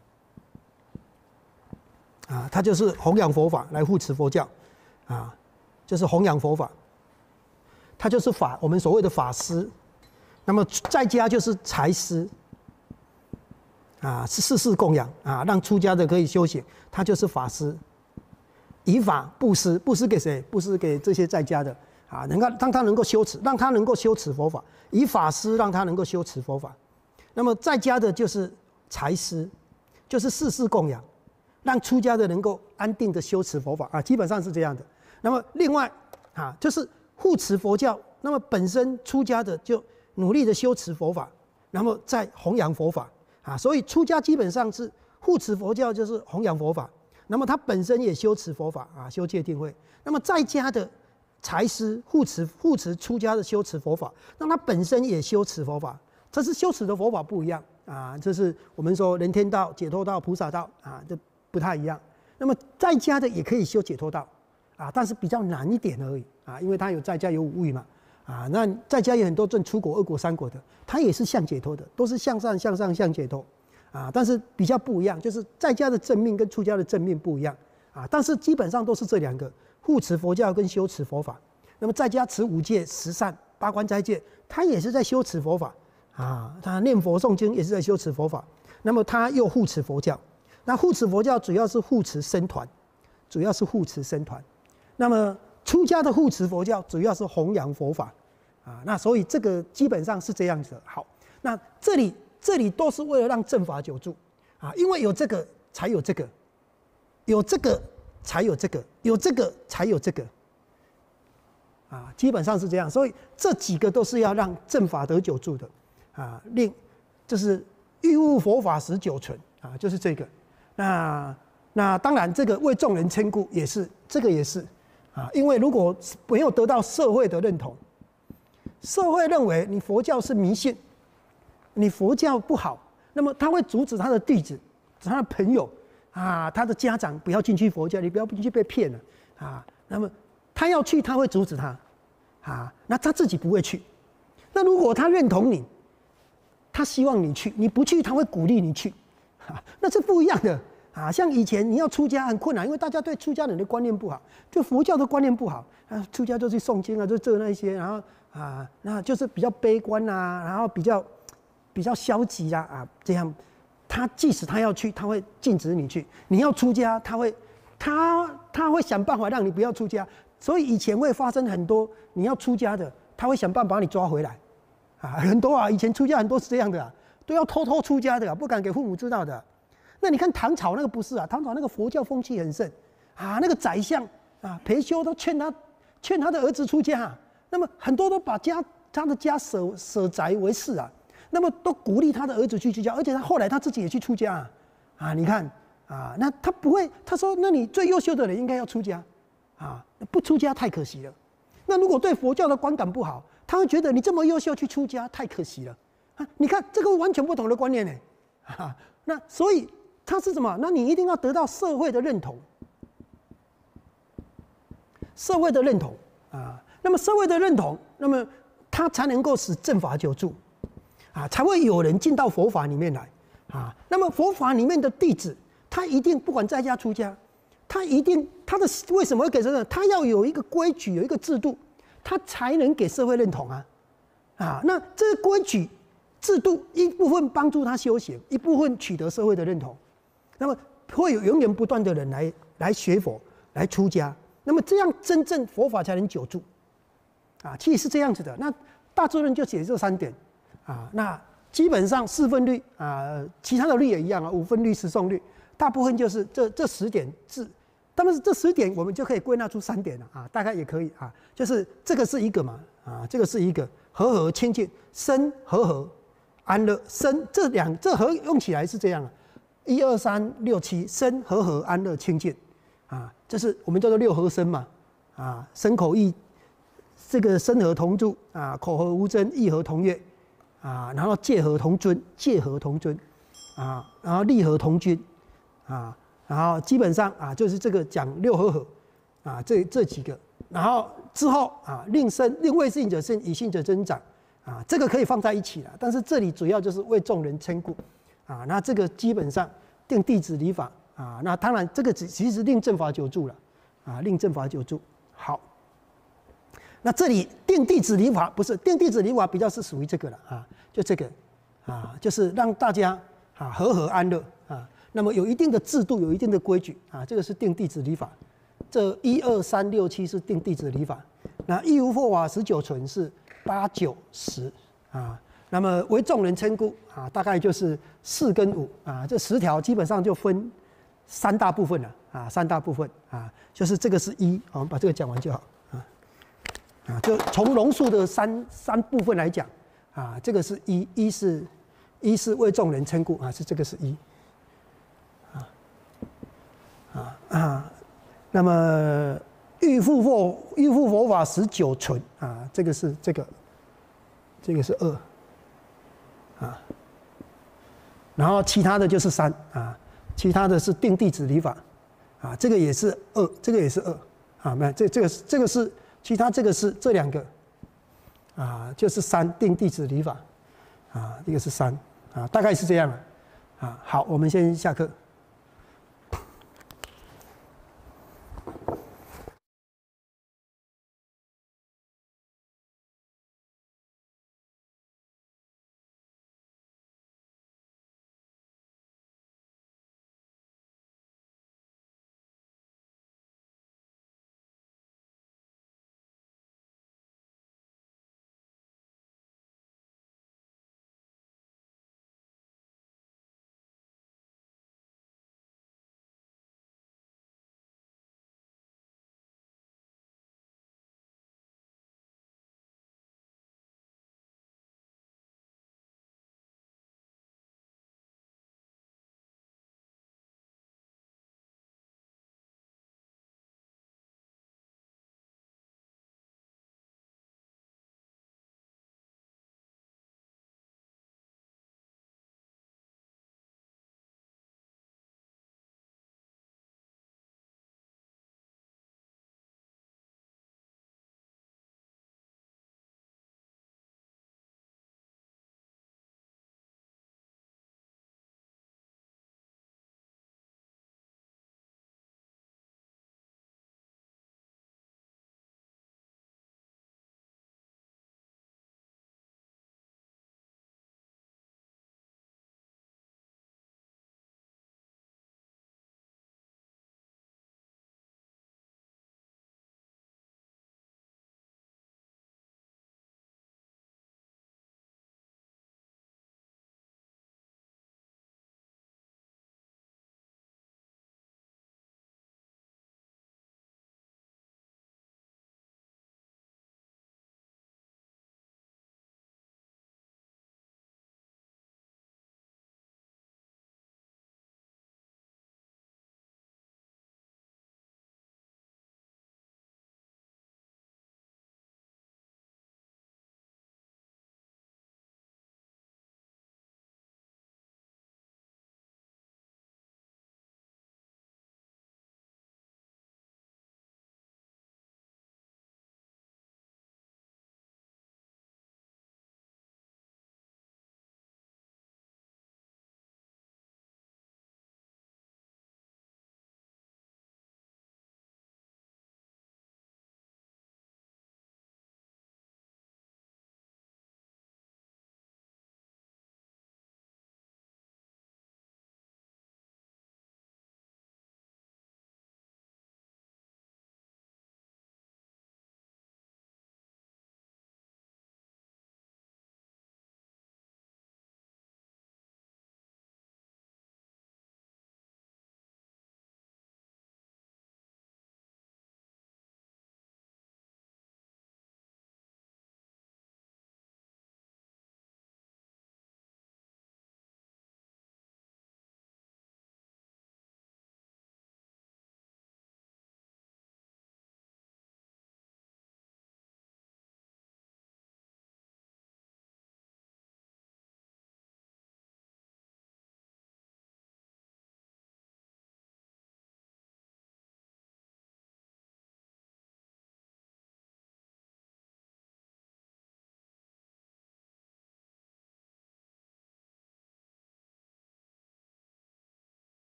啊，他就是弘扬佛法来护持佛教，啊，就是弘扬佛法，他就是法，我们所谓的法师。那么在家就是财师，啊，是世事供养啊，让出家的可以修行，他就是法师。以法布施，布施给谁？布施给这些在家的。啊，能够让他能够修持，让他能够修持佛法，以法师让他能够修持佛法。那么在家的就是财师，就是世事供养，让出家的能够安定的修持佛法啊，基本上是这样的。那么另外啊，就是护持佛教，那么本身出家的就努力的修持佛法，然后再弘扬佛法啊，所以出家基本上是护持佛教，就是弘扬佛法。那么他本身也修持佛法啊，修戒定慧。那么在家的财师护持护持出家的修持佛法，那他本身也修持佛法，这是修持的佛法不一样啊。这是我们说人天道、解脱道、菩萨道啊，这不太一样。那么在家的也可以修解脱道啊，但是比较难一点而已啊，因为他有在家有五欲嘛啊。那在家有很多正出国、二国、三国的，他也是向解脱的，都是向上、向上、向解脱啊。但是比较不一样，就是在家的正命跟出家的正命不一样啊。但是基本上都是这两个。护持佛教跟修持佛法，那么在家持五戒、十善、八关斋戒，他也是在修持佛法啊。他念佛诵经也是在修持佛法。那么他又护持佛教，那护持佛教主要是护持僧团，主要是护持僧团。那么出家的护持佛教主要是弘扬佛法啊。那所以这个基本上是这样子的。好，那这里这里都是为了让正法久住啊，因为有这个才有这个，有这个。才有这个，有这个才有这个，啊，基本上是这样，所以这几个都是要让正法得久住的，啊，令就是欲悟佛法时久存，啊，就是这个。那那当然，这个为众人称故也是这个也是，啊，因为如果没有得到社会的认同，社会认为你佛教是迷信，你佛教不好，那么他会阻止他的弟子、他的朋友。啊，他的家长不要进去佛教，你不要进去被骗了啊。那么他要去，他会阻止他啊。那他自己不会去。那如果他认同你，他希望你去，你不去，他会鼓励你去啊。那是不一样的啊。像以前你要出家很困难，因为大家对出家人的观念不好，对佛教的观念不好啊。出家就去诵经啊，就这那些，然后啊，那就是比较悲观啊，然后比较比较消极啊啊这样。他即使他要去，他会禁止你去。你要出家，他会，他他会想办法让你不要出家。所以以前会发生很多你要出家的，他会想办法把你抓回来，啊，很多啊。以前出家很多是这样的啊，都要偷偷出家的啊，不敢给父母知道的啊。那你看唐朝那个不是啊，唐朝那个佛教风气很盛啊，那个宰相啊裴休都劝他劝他的儿子出家啊，那么很多都把家他的家舍舍宅为寺啊。那么都鼓励他的儿子去出家，而且他后来他自己也去出家啊，啊，你看啊，那他不会，他说，那你最优秀的人应该要出家，啊，不出家太可惜了。那如果对佛教的观感不好，他会觉得你这么优秀去出家太可惜了，啊，你看这个完全不同的观念呢，啊，那所以他是什么？那你一定要得到社会的认同，社会的认同啊，那么社会的认同，那么他才能够使正法久住。啊，才会有人进到佛法里面来啊。那么佛法里面的弟子，他一定不管在家出家，他一定他的为什么会给社会？他要有一个规矩，有一个制度，他才能给社会认同啊。啊，那这个规矩制度一部分帮助他修行，一部分取得社会的认同。那么会有源源不断的人来来学佛，来出家。那么这样真正佛法才能久住啊。其实是这样子的。那大智论就写这三点。啊，那基本上四分律啊，其他的律也一样啊，五分律、十诵律，大部分就是这这十点是，但是这十点我们就可以归纳出三点了啊，大概也可以啊，就是这个是一个嘛啊，这个是一个和合清净，身和合安乐，身这两这合用起来是这样啊，一二三六七，身和合安乐清净啊，这是我们叫做六合身嘛啊，身口意这个身和同住啊，口和无争，意和同悦。啊，然后戒和同尊，戒和同尊，啊，然后利和同均， 啊，然后基本上啊就是这个讲六合合啊，这这几个，然后之后啊令生令未信者生，以信者增长啊，这个可以放在一起了，但是这里主要就是为众人称故啊，那这个基本上定弟子礼法啊，那当然这个只其实令正法久住了啊，令正法久住。好，那这里定弟子礼法不是定弟子礼法，比较是属于这个了啊，就这个啊，就是让大家啊和和安乐啊，那么有一定的制度，有一定的规矩啊，这个是定弟子礼法。这一二三六七是定弟子礼法，那一无惑法十九存是八九十啊，那么为众人称故啊，大概就是四跟五啊，这十条基本上就分三大部分了啊，三大部分啊，就是这个是一，我们把这个讲完就好啊啊，就从龙树的三三部分来讲啊，这个是一，一是一是为众人称故啊，是这个是一啊啊啊。那么欲复佛欲复佛法十九存啊，这个是这个，这个是二啊，然后其他的就是三啊，其他的是定弟子礼法啊，这个也是二，这个也是二啊，没有这这个是这个是其他这个是这两个啊，就是三定弟子礼法啊，这个是三啊，大概是这样了啊。好，我们先下课。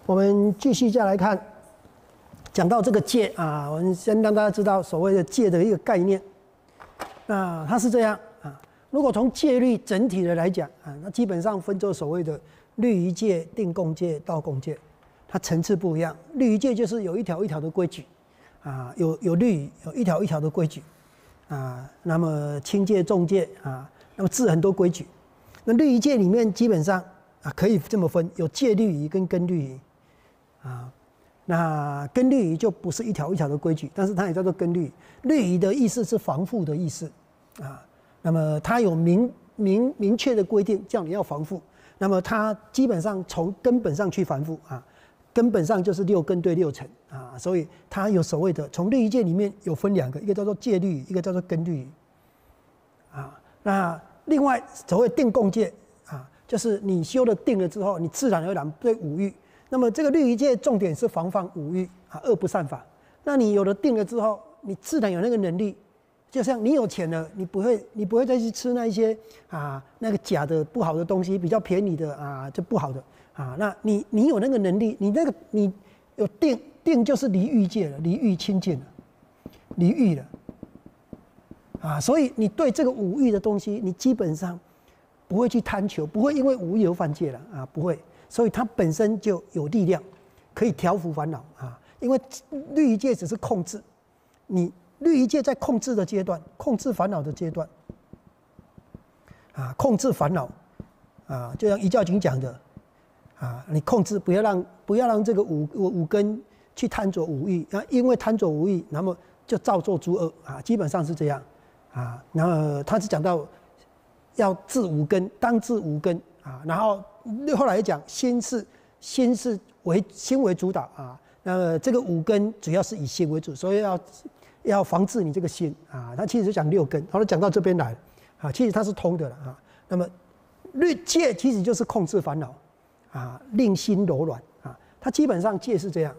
我们继续再来看，讲到这个戒啊，我们先让大家知道所谓的戒的一个概念。那它是这样啊，如果从戒律整体的来讲啊，那基本上分作所谓的律仪戒、定共戒、道共戒，它层次不一样。律仪戒就是有一条一条的规矩啊，有有律仪，有一条一条的规矩啊。那么轻戒、重戒啊，那么治很多规矩。那律仪戒里面基本上啊，可以这么分，有戒律仪跟根律仪。啊，那根律仪就不是一条一条的规矩，但是它也叫做根律仪。律仪的意思是防护的意思啊。那么它有明明明确的规定，叫你要防护。那么它基本上从根本上去防护啊，根本上就是六根对六尘啊，所以它有所谓的从律仪戒里面有分两个，一个叫做戒律仪，一个叫做根律仪啊。那另外所谓定共戒啊，就是你修了定了之后，你自然而然对五欲。那么这个律仪戒重点是防范五欲啊，恶不善法。那你有了定了之后，你自然有那个能力，就像你有钱了，你不会你不会再去吃那一些啊那个假的不好的东西，比较便宜的啊就不好的啊。那你你有那个能力，你那个你有定定就是离欲戒了，离欲清净了，离欲了啊。所以你对这个五欲的东西，你基本上不会去贪求，不会因为五欲而犯戒了啊，不会。所以它本身就有力量，可以调伏烦恼啊。因为律仪戒只是控制，你律仪戒在控制的阶段，控制烦恼的阶段，啊，控制烦恼，啊，就像《遗教经》讲的，啊，你控制不要让不要让这个五五根去贪着五欲，啊，因为贪着五欲，那么就造作诸恶啊，基本上是这样啊。然后他是讲到要治五根，当治五根啊，然后。后来讲心是心是为心为主导啊，那么这个五根主要是以心为主，所以要要防治你这个心啊。他其实就讲六根，好了，讲到这边来了啊，其实它是通的了啊。那么律戒其实就是控制烦恼啊，令心柔软啊。它基本上戒是这样，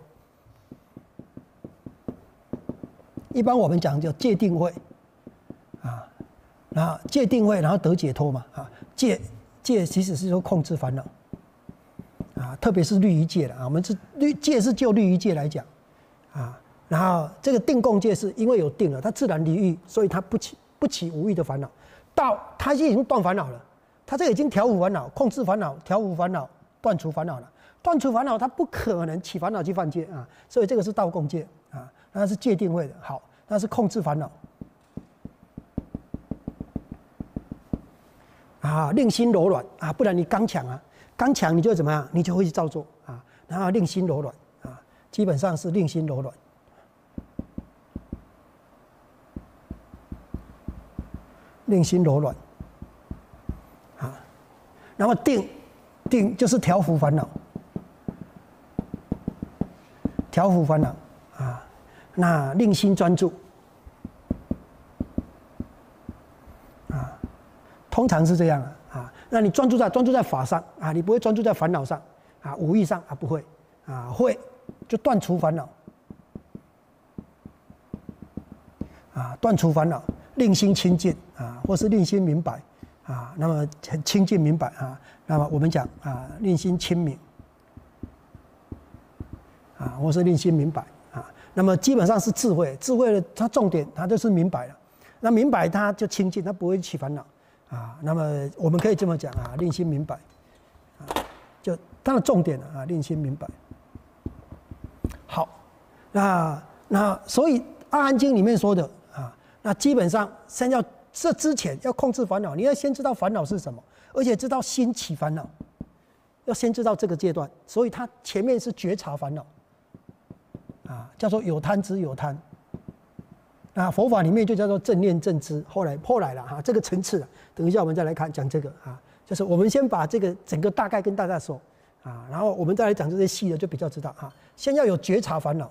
一般我们讲叫戒定慧啊，然后戒定慧，然后得解脱嘛啊，戒。戒其实是说控制烦恼，啊，特别是律仪戒了啊。我们是律戒是就律仪戒来讲，啊，然后这个定共戒是因为有定了，它自然离欲，所以它不起不起无欲的烦恼。道它已经断烦恼了，它这已经调伏烦恼、控制烦恼、调伏烦恼、断除烦恼了。断除烦恼，它不可能起烦恼去犯戒啊，所以这个是道共戒啊，那是戒定慧的。好，那是控制烦恼。啊，令心柔软啊，不然你刚强啊，刚强你就怎么样？你就会去造作啊。然后令心柔软啊，基本上是令心柔软，令心柔软啊。然后定定就是调伏烦恼，调伏烦恼啊。那令心专注。通常是这样啊，啊，那你专注在专注在法上啊，你不会专注在烦恼上啊，无欲上啊，不会啊，会就断除烦恼啊，断除烦恼，令心清净啊，或是令心明白啊，那么很清净明白啊，那么我们讲啊，令心清明啊，或是令心明白啊，那么基本上是智慧，智慧的它重点它就是明白了，那明白它就清净，它不会起烦恼。啊，那么我们可以这么讲啊，令心明白，啊，就它的重点啊，令心明白。好，那那所以《阿含经》里面说的啊，那基本上先要这之前要控制烦恼，你要先知道烦恼是什么，而且知道心起烦恼，要先知道这个阶段，所以它前面是觉察烦恼，啊，叫做有贪知有贪。那佛法里面就叫做正念正知，后来后来了哈，这个层次，等一下我们再来看讲这个啊，就是我们先把这个整个大概跟大家说啊，然后我们再来讲这些细的，就比较知道啊。先要有觉察烦恼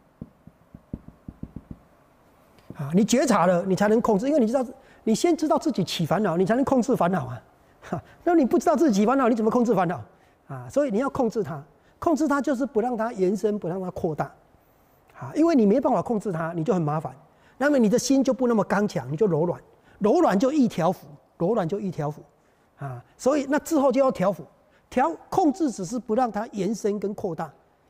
啊，你觉察了，你才能控制，因为你知道，你先知道自己起烦恼，你才能控制烦恼啊。哈，那你不知道自己起烦恼，你怎么控制烦恼啊？所以你要控制它，控制它就是不让它延伸，不让它扩大啊，因为你没办法控制它，你就很麻烦。那么你的心就不那么刚强，你就柔软，柔软就易调伏，柔软就易调伏，啊，所以那之后就要调伏，调控制只是不让它延伸跟扩大，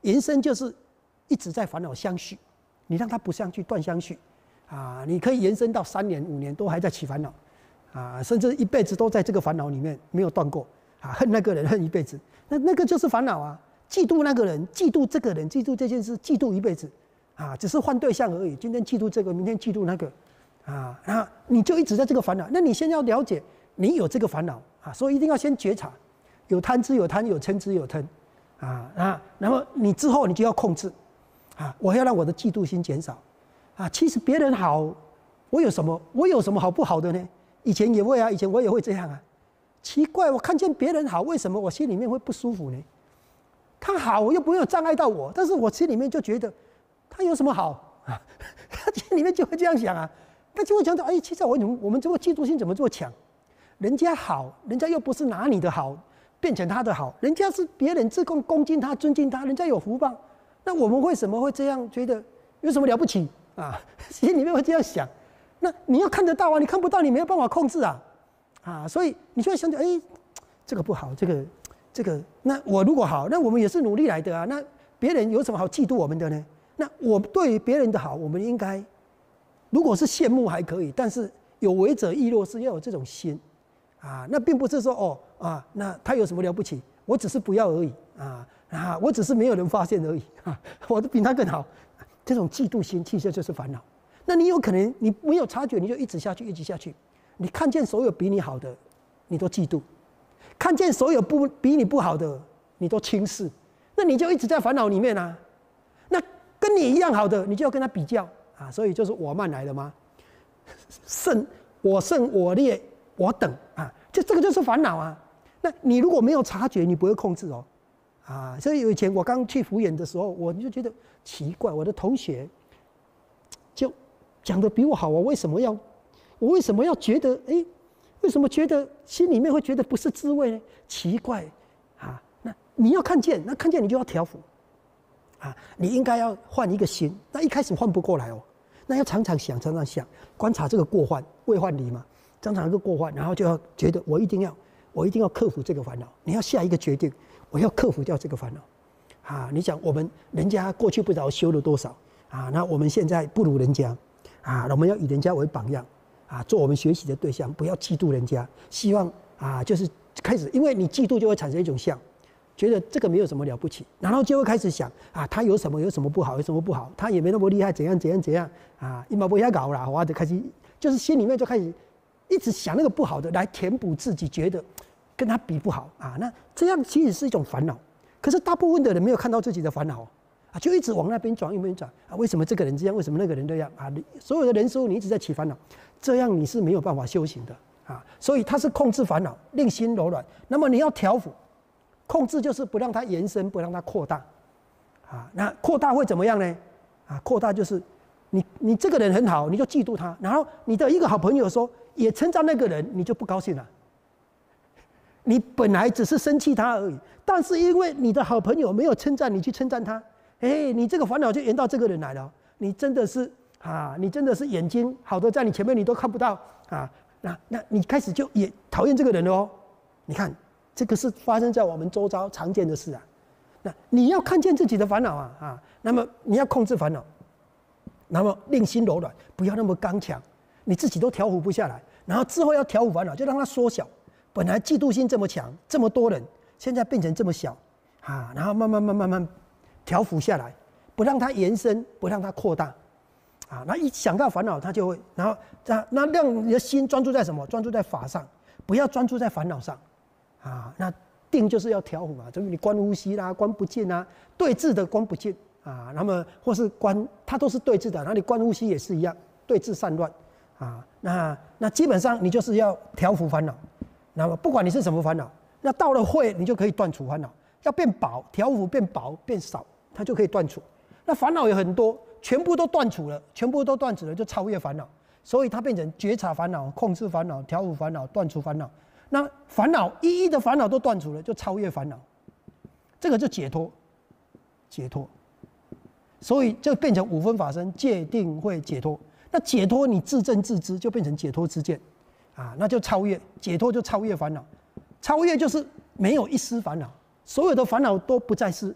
延伸就是一直在烦恼相续，你让它不相续，断相续，啊，你可以延伸到三年五年都还在起烦恼，啊，甚至一辈子都在这个烦恼里面没有断过，啊，恨那个人恨一辈子，那那个就是烦恼啊，嫉妒那个人，嫉妒这个人，嫉妒这件事，嫉妒一辈子，啊，只是换对象而已，今天嫉妒这个，明天嫉妒那个，啊，那你就一直在这个烦恼，那你先要了解你有这个烦恼啊，所以一定要先觉察，有贪之有贪，有嗔之有嗔，啊啊，然后你之后你就要控制，啊，我要让我的嫉妒心减少，啊，其实别人好，我有什么我有什么好不好的呢？以前也会啊，以前我也会这样啊，奇怪，我看见别人好，为什么我心里面会不舒服呢？他好，我又不会有障碍到我，但是我心里面就觉得他有什么好啊？他心里面就会这样想啊，他就会想到，哎，其实我我们这个嫉妒心怎么这么强？人家好，人家又不是拿你的好变成他的好，人家是别人自贡恭敬他、尊敬他，人家有福报。那我们为什么会这样觉得有什么了不起啊？心里面会这样想。那你要看得到啊，你看不到，你没有办法控制啊，啊，所以你就会想着，哎，这个不好，这个这个，那我如果好，那我们也是努力来的啊。那别人有什么好嫉妒我们的呢？那我对别人的好，我们应该如果是羡慕还可以，但是有为者亦若是，要有这种心。啊，那并不是说哦啊，那他有什么了不起？我只是不要而已啊啊，我只是没有人发现而已啊，我都比他更好。这种嫉妒心其实就是烦恼。那你有可能你没有察觉，你就一直下去，一直下去。你看见所有比你好的，你都嫉妒；看见所有不比你不好的，你都轻视。那你就一直在烦恼里面啊。那跟你一样好的，你就要跟他比较啊。所以就是我慢来了吗？胜我胜我劣。我等啊，就这个就是烦恼啊。那你如果没有察觉，你不会控制哦，啊，所以以前我刚去福演的时候，我就觉得奇怪，我的同学就讲得比我好，我为什么要，我为什么要觉得，哎、欸，为什么觉得心里面会觉得不是滋味呢？奇怪啊，那你要看见，那看见你就要调伏，啊，你应该要换一个心，那一开始换不过来哦，那要常常想，常常想，观察这个过患，未患离嘛。常常一个过患，然后就要觉得我一定要，我一定要克服这个烦恼。你要下一个决定，我要克服掉这个烦恼。啊，你想我们人家过去不知道修了多少啊，那我们现在不如人家啊，我们要以人家为榜样啊，做我们学习的对象，不要嫉妒人家。希望啊，就是开始，因为你嫉妒就会产生一种相，觉得这个没有什么了不起，然后就会开始想啊，他有什么有什么不好，有什么不好，他也没那么厉害，怎样怎样怎样啊，一毛不要搞啦，我就开始就是心里面就开始。一直想那个不好的来填补自己，觉得跟他比不好啊，那这样其实是一种烦恼。可是大部分的人没有看到自己的烦恼啊，就一直往那边转，一边转啊。为什么这个人这样？为什么那个人这样啊？所有的人事物你一直在起烦恼，这样你是没有办法修行的啊。所以它是控制烦恼，令心柔软。那么你要调伏，控制就是不让它延伸，不让它扩大啊。那扩大会怎么样呢？啊，扩大就是你你这个人很好，你就嫉妒他，然后你的一个好朋友说。也称赞那个人，你就不高兴了。你本来只是生气他而已，但是因为你的好朋友没有称赞你，去称赞他，哎，你这个烦恼就延到这个人来了。你真的是啊，你真的是眼睛好的在你前面你都看不到啊，那那你开始就也讨厌这个人了哦。你看，这个是发生在我们周遭常见的事啊。那你要看见自己的烦恼啊啊，那么你要控制烦恼，那么令心柔软，不要那么刚强。你自己都调伏不下来，然后之后要调伏烦恼，就让它缩小。本来嫉妒心这么强，这么多人，现在变成这么小，啊，然后慢慢慢慢慢调伏下来，不让它延伸，不让它扩大，啊，那一想到烦恼，它就会，然后那那让你的心专注在什么？专注在法上，不要专注在烦恼上，啊，那定就是要调伏嘛，就是你观呼吸啦，观不净啊，对治的观不净啊，那么或是观，它都是对治的，然后你观呼吸也是一样，对治散乱。啊，那那基本上你就是要调伏烦恼，那么不管你是什么烦恼，那到了慧你就可以断除烦恼，要变薄，调伏变薄变少，它就可以断除。那烦恼有很多，全部都断除了，全部都断除了，就超越烦恼，所以它变成觉察烦恼、控制烦恼、调伏烦恼、断除烦恼。那烦恼一一的烦恼都断除了，就超越烦恼，这个就解脱，解脱。所以就变成五分法身，戒定慧解脱。那解脱你自证自知，就变成解脱之见，啊，那就超越解脱，就超越烦恼，超越就是没有一丝烦恼，所有的烦恼都不再是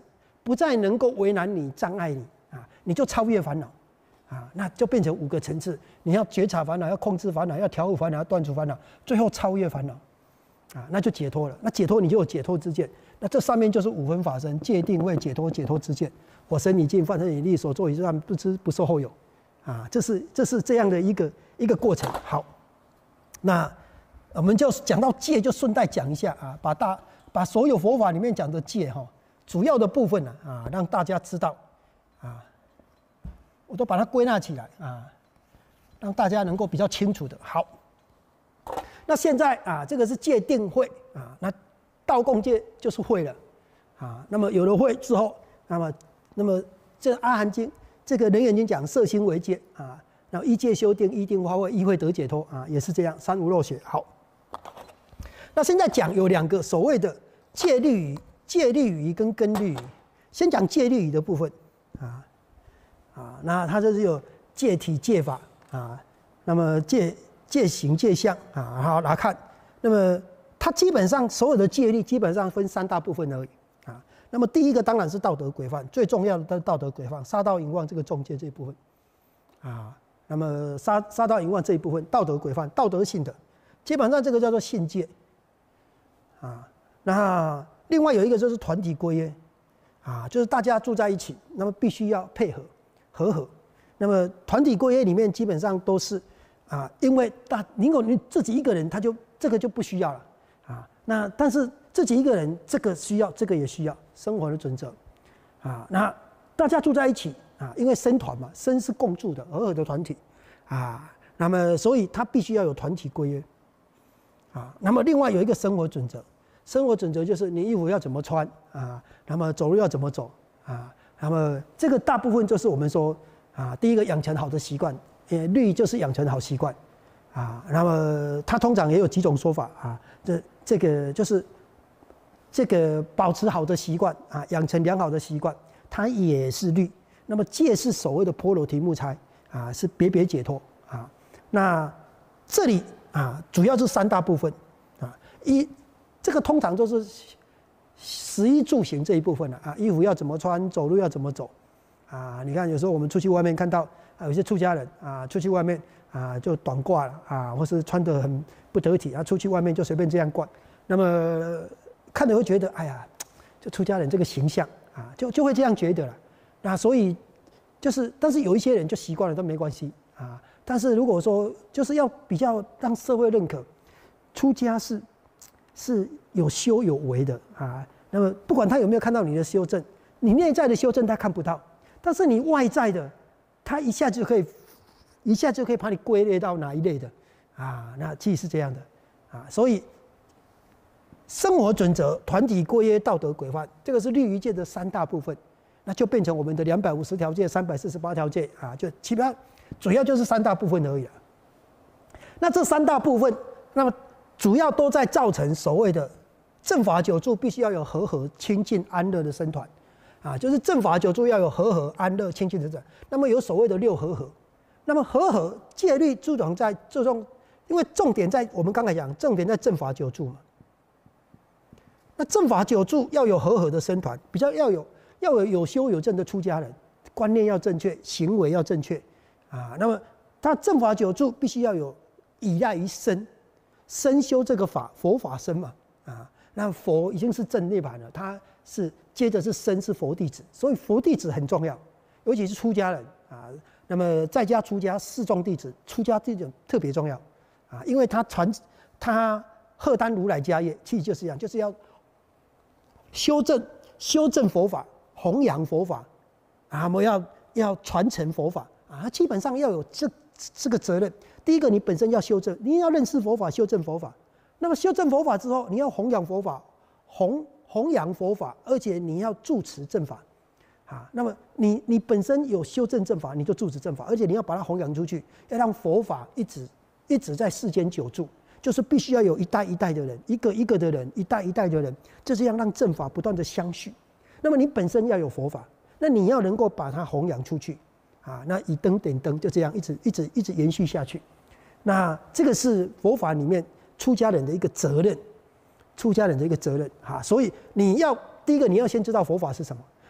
不再能够为难你、障碍你啊，你就超越烦恼啊，那就变成五个层次。你要觉察烦恼，要控制烦恼，要调伏烦恼，要断除烦恼，最后超越烦恼啊，那就解脱了。那解脱你就有解脱之见。那这上面就是五分法身：戒定慧、解脱、解脱之见。我生你净，犯生你利，所作已让不知不受后有啊，这是这是这样的一个一个过程。好，那我们就讲到戒，就顺带讲一下啊，把大把所有佛法里面讲的戒哈。主要的部分呢，啊，让大家知道，啊，我都把它归纳起来啊，让大家能够比较清楚的。好，那现在啊，这个是戒定慧啊，那道共戒就是慧了啊。那么有了慧之后，那么那么这阿含经这个《楞严经》讲色心为戒啊，然后依戒修定，依定发慧，依慧得解脱啊，也是这样，三无漏学。好，那现在讲有两个所谓的戒律语。戒律语跟根律语，先讲戒律语的部分，啊啊，那它就是有戒体、戒法啊，那么戒戒行、戒相啊，好来看，那么它基本上所有的戒律基本上分三大部分而已啊。那么第一个当然是道德规范，最重要的道德规范，杀盗淫妄这个重戒这一部分啊。那么杀杀盗淫妄这一部分道德规范、道德性的，基本上这个叫做信戒啊。那另外有一个就是团体规约，啊，就是大家住在一起，那么必须要配合、和合。那么团体规约里面基本上都是，啊，因为大如果你自己一个人，他就这个就不需要了，啊，那但是自己一个人这个需要，这个也需要生活的准则，啊，那大家住在一起，啊，因为僧团嘛，僧是共住的和合的团体，啊，那么所以他必须要有团体规约，啊，那么另外有一个生活准则。生活准则就是你衣服要怎么穿啊，那么走路要怎么走啊，那么这个大部分就是我们说啊，第一个养成好的习惯，呃，律就是养成好习惯啊，那么它通常也有几种说法啊，这这个就是这个保持好的习惯啊，养成良好的习惯，它也是律。那么戒是所谓的波罗提木财啊，是别别解脱啊。那这里啊，主要是三大部分啊，一。这个通常都是食衣住行这一部分了啊，衣服要怎么穿，走路要怎么走啊？你看有时候我们出去外面看到啊，有些出家人啊，出去外面啊就短褂了啊，或是穿得很不得体啊，出去外面就随便这样逛，那么看了会觉得哎呀，就出家人这个形象啊，就就会这样觉得了。那所以就是，但是有一些人就习惯了都没关系啊。但是如果说就是要比较让社会认可，出家是。是有修有为的啊，那么不管他有没有看到你的修正，你内在的修正他看不到，但是你外在的，他一下就可以，一下就可以把你归类到哪一类的啊？那其实是这样的啊，所以生活准则、团体规约、道德规范，这个是律仪戒的三大部分，那就变成我们的两百五十条戒、三百四十八条戒啊，就基本上主要就是三大部分而已了。那这三大部分，那么。主要都在造成所谓的正法久住必须要有和合、清净、安乐的僧团，啊，就是正法久住要有和合、安乐、清净的者。那么有所谓的六和合，那么和合戒律注重在注重，因为重点在我们刚才讲，重点在正法久住嘛。那正法久住要有和合的僧团，比较要有要有有修有证的出家人，观念要正确，行为要正确，啊，那么他正法久住必须要有依赖于身。身修这个法，佛法身嘛，啊，那佛已经是正涅槃了，他是接着是身是佛弟子，所以佛弟子很重要，尤其是出家人啊。那么在家出家四众弟子，出家弟子特别重要啊，因为他传他荷担如来家业，其实就是这样，就是要修正修正佛法，弘扬佛法啊，我们要要传承佛法啊，基本上要有这这个责任。第一个，你本身要修正，你要认识佛法，修正佛法。那么修正佛法之后，你要弘扬佛法，弘弘扬佛法，而且你要住持正法，啊，那么你你本身有修正正法，你就住持正法，而且你要把它弘扬出去，要让佛法一直一直在世间久住，就是必须要有一代一代的人，一个一个的人，一代一代的人，就这样让正法不断的相续。那么你本身要有佛法，那你要能够把它弘扬出去，啊，那以灯点灯，就这样一直一直一直延续下去。那这个是佛法里面出家人的一个责任，出家人的一个责任哈。所以你要第一个你要先知道佛法是什么，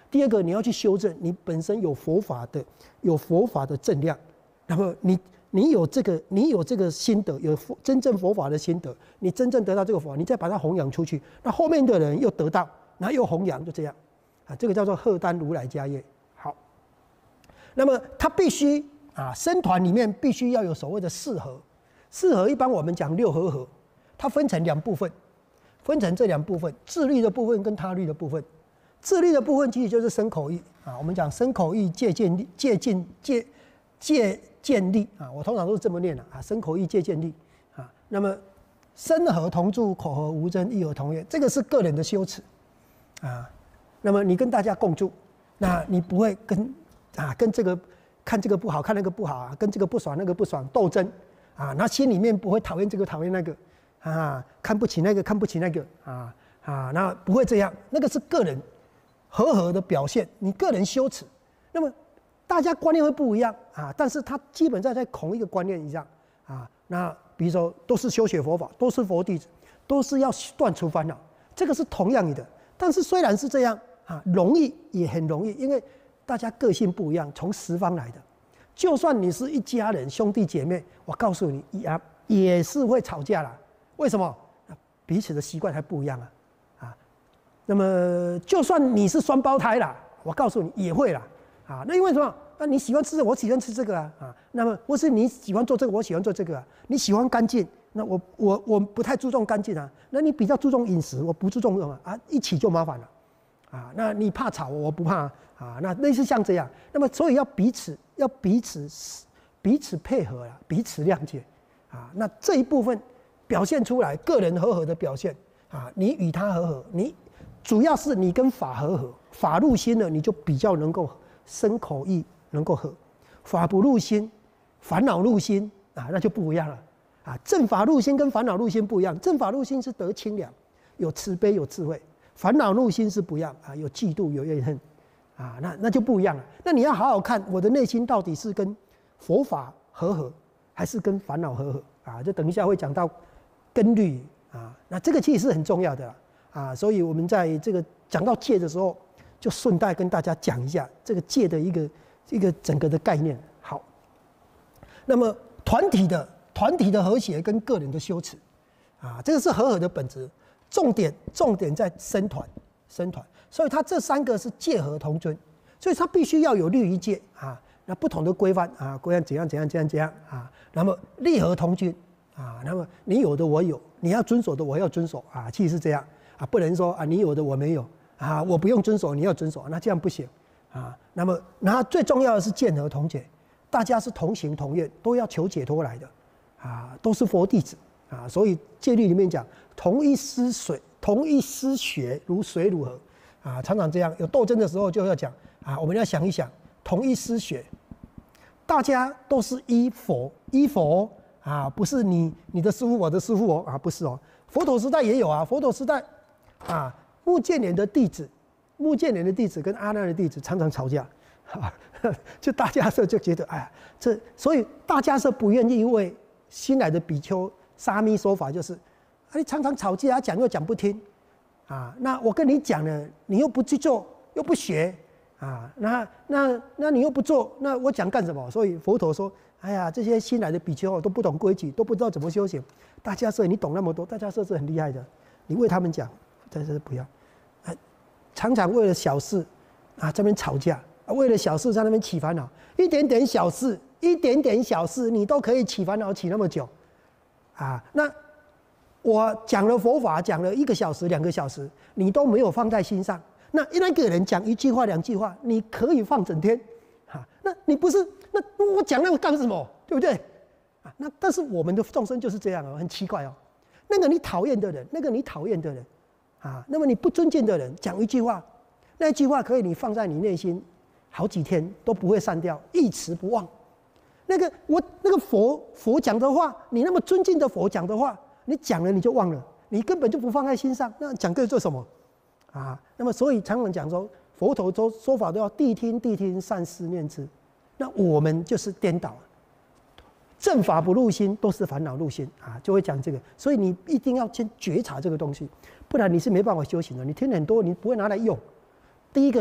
第二个，你要去修正你本身有佛法的有佛法的正量，那么你你有这个你有这个心得，有佛真正佛法的心得，你真正得到这个佛法，你再把它弘扬出去，那后面的人又得到，然后又弘扬，就这样啊，这个叫做荷担如来家业。好，那么他必须啊，僧团里面必须要有所谓的四合，四合一般我们讲六合合，它分成两部分，分成这两部分，自律的部分跟他律的部分。自律的部分其实就是身口意啊，我们讲身口意戒见力，戒尽戒戒见力啊，我通常都是这么念的啊，身口意戒见力啊。那么身合同住，口合无争，意合同愿，这个是个人的修持啊。那么你跟大家共住，那你不会跟啊跟这个看这个不好，看那个不好啊，跟这个不爽那个不爽斗争啊，那心里面不会讨厌这个讨厌那个啊，看不起那个看不起那个啊啊，那不会这样，那个是个人和合的表现，你个人修持，那么大家观念会不一样啊，但是他基本上在同一个观念一样啊。那比如说都是修学佛法，都是佛弟子，都是要断除烦恼，这个是同样的。但是虽然是这样啊，容易也很容易，因为大家个性不一样，从十方来的。就算你是一家人兄弟姐妹，我告诉你也也是会吵架啦。为什么？彼此的习惯还不一样啊。那么，就算你是双胞胎啦，我告诉你也会啦，啊，那因为什么？那你喜欢吃这个，我喜欢吃这个啊，啊，那么或是你喜欢做这个，我喜欢做这个啊，你喜欢干净，那我我我不太注重干净啊，那你比较注重饮食，我不注重什么啊，一起就麻烦了，啊，那你怕吵，我不怕啊，那类似像这样，那么所以要彼此要彼此彼此配合啦，彼此谅解，啊，那这一部分表现出来个人和合的表现啊，你与他和合，你。主要是你跟法和合，法入心了，你就比较能够身口意能够合；法不入心，烦恼入心啊，那就不一样了啊。正法入心跟烦恼入心不一样，正法入心是得清凉，有慈悲有智慧；烦恼入心是不一样啊，有嫉妒有怨恨啊，那那就不一样了。那你要好好看我的内心到底是跟佛法和合，还是跟烦恼和合啊？就等一下会讲到根律啊，那这个其实是很重要的啦。啊，所以我们在这个讲到戒的时候，就顺带跟大家讲一下这个戒的一个一个整个的概念。好，那么团体的团体的和谐跟个人的修持，啊，这个是和合的本质。重点重点在僧团僧团，所以它这三个是戒和同尊，所以它必须要有律仪戒啊，那不同的规范啊，规范怎样怎样怎样怎样啊，那么利和同均啊，那么你有的我有，你要遵守的我要遵守啊，其实是这样。啊，不能说啊，你有的我没有啊，我不用遵守，你要遵守，那这样不行啊。那么，那最重要的是见和同解，大家是同行同愿，都要求解脱来的啊，都是佛弟子啊。所以戒律里面讲，同一师水，同一师学，如水如河啊。常常这样，有斗争的时候就要讲啊，我们要想一想，同一师学，大家都是依佛，依佛啊，不是你你的师父我的师父哦啊，不是哦。佛陀时代也有啊，佛陀时代。啊，目犍连的弟子，目犍连的弟子跟阿难的弟子常常吵架，啊，就大家社就觉得，哎呀，这所以大家社不愿意为新来的比丘沙弥说法，就是啊，你常常吵架，讲又讲不听，啊，那我跟你讲了，你又不去做，又不学，啊，那那那你又不做，那我讲干什么？所以佛陀说，哎呀，这些新来的比丘都不懂规矩，都不知道怎么修行。大家社你懂那么多，大家社是很厉害的，你为他们讲。但是不要，啊，常常为了小事啊这边吵架，啊，为了小事在那边起烦恼，一点点小事，一点点小事，你都可以起烦恼起那么久，啊，那我讲了佛法，讲了一个小时、两个小时，你都没有放在心上，那那个人讲一句话、两句话，你可以放整天，啊，那你不是那我讲那个干什么？对不对？啊，那但是我们的众生就是这样哦，很奇怪哦，那个你讨厌的人，那个你讨厌的人。啊，那么你不尊敬的人讲一句话，那一句话可以你放在你内心好几天都不会散掉，一词不忘。那个我那个佛佛讲的话，你那么尊敬的佛讲的话，你讲了你就忘了，你根本就不放在心上，那讲这做什么？啊，那么所以常常讲说，佛陀说说法都要谛听谛听，善思念之。那我们就是颠倒了。正法不入心，都是烦恼入心啊，就会讲这个。所以你一定要先觉察这个东西，不然你是没办法修行的。你听很多，你不会拿来用。第一个，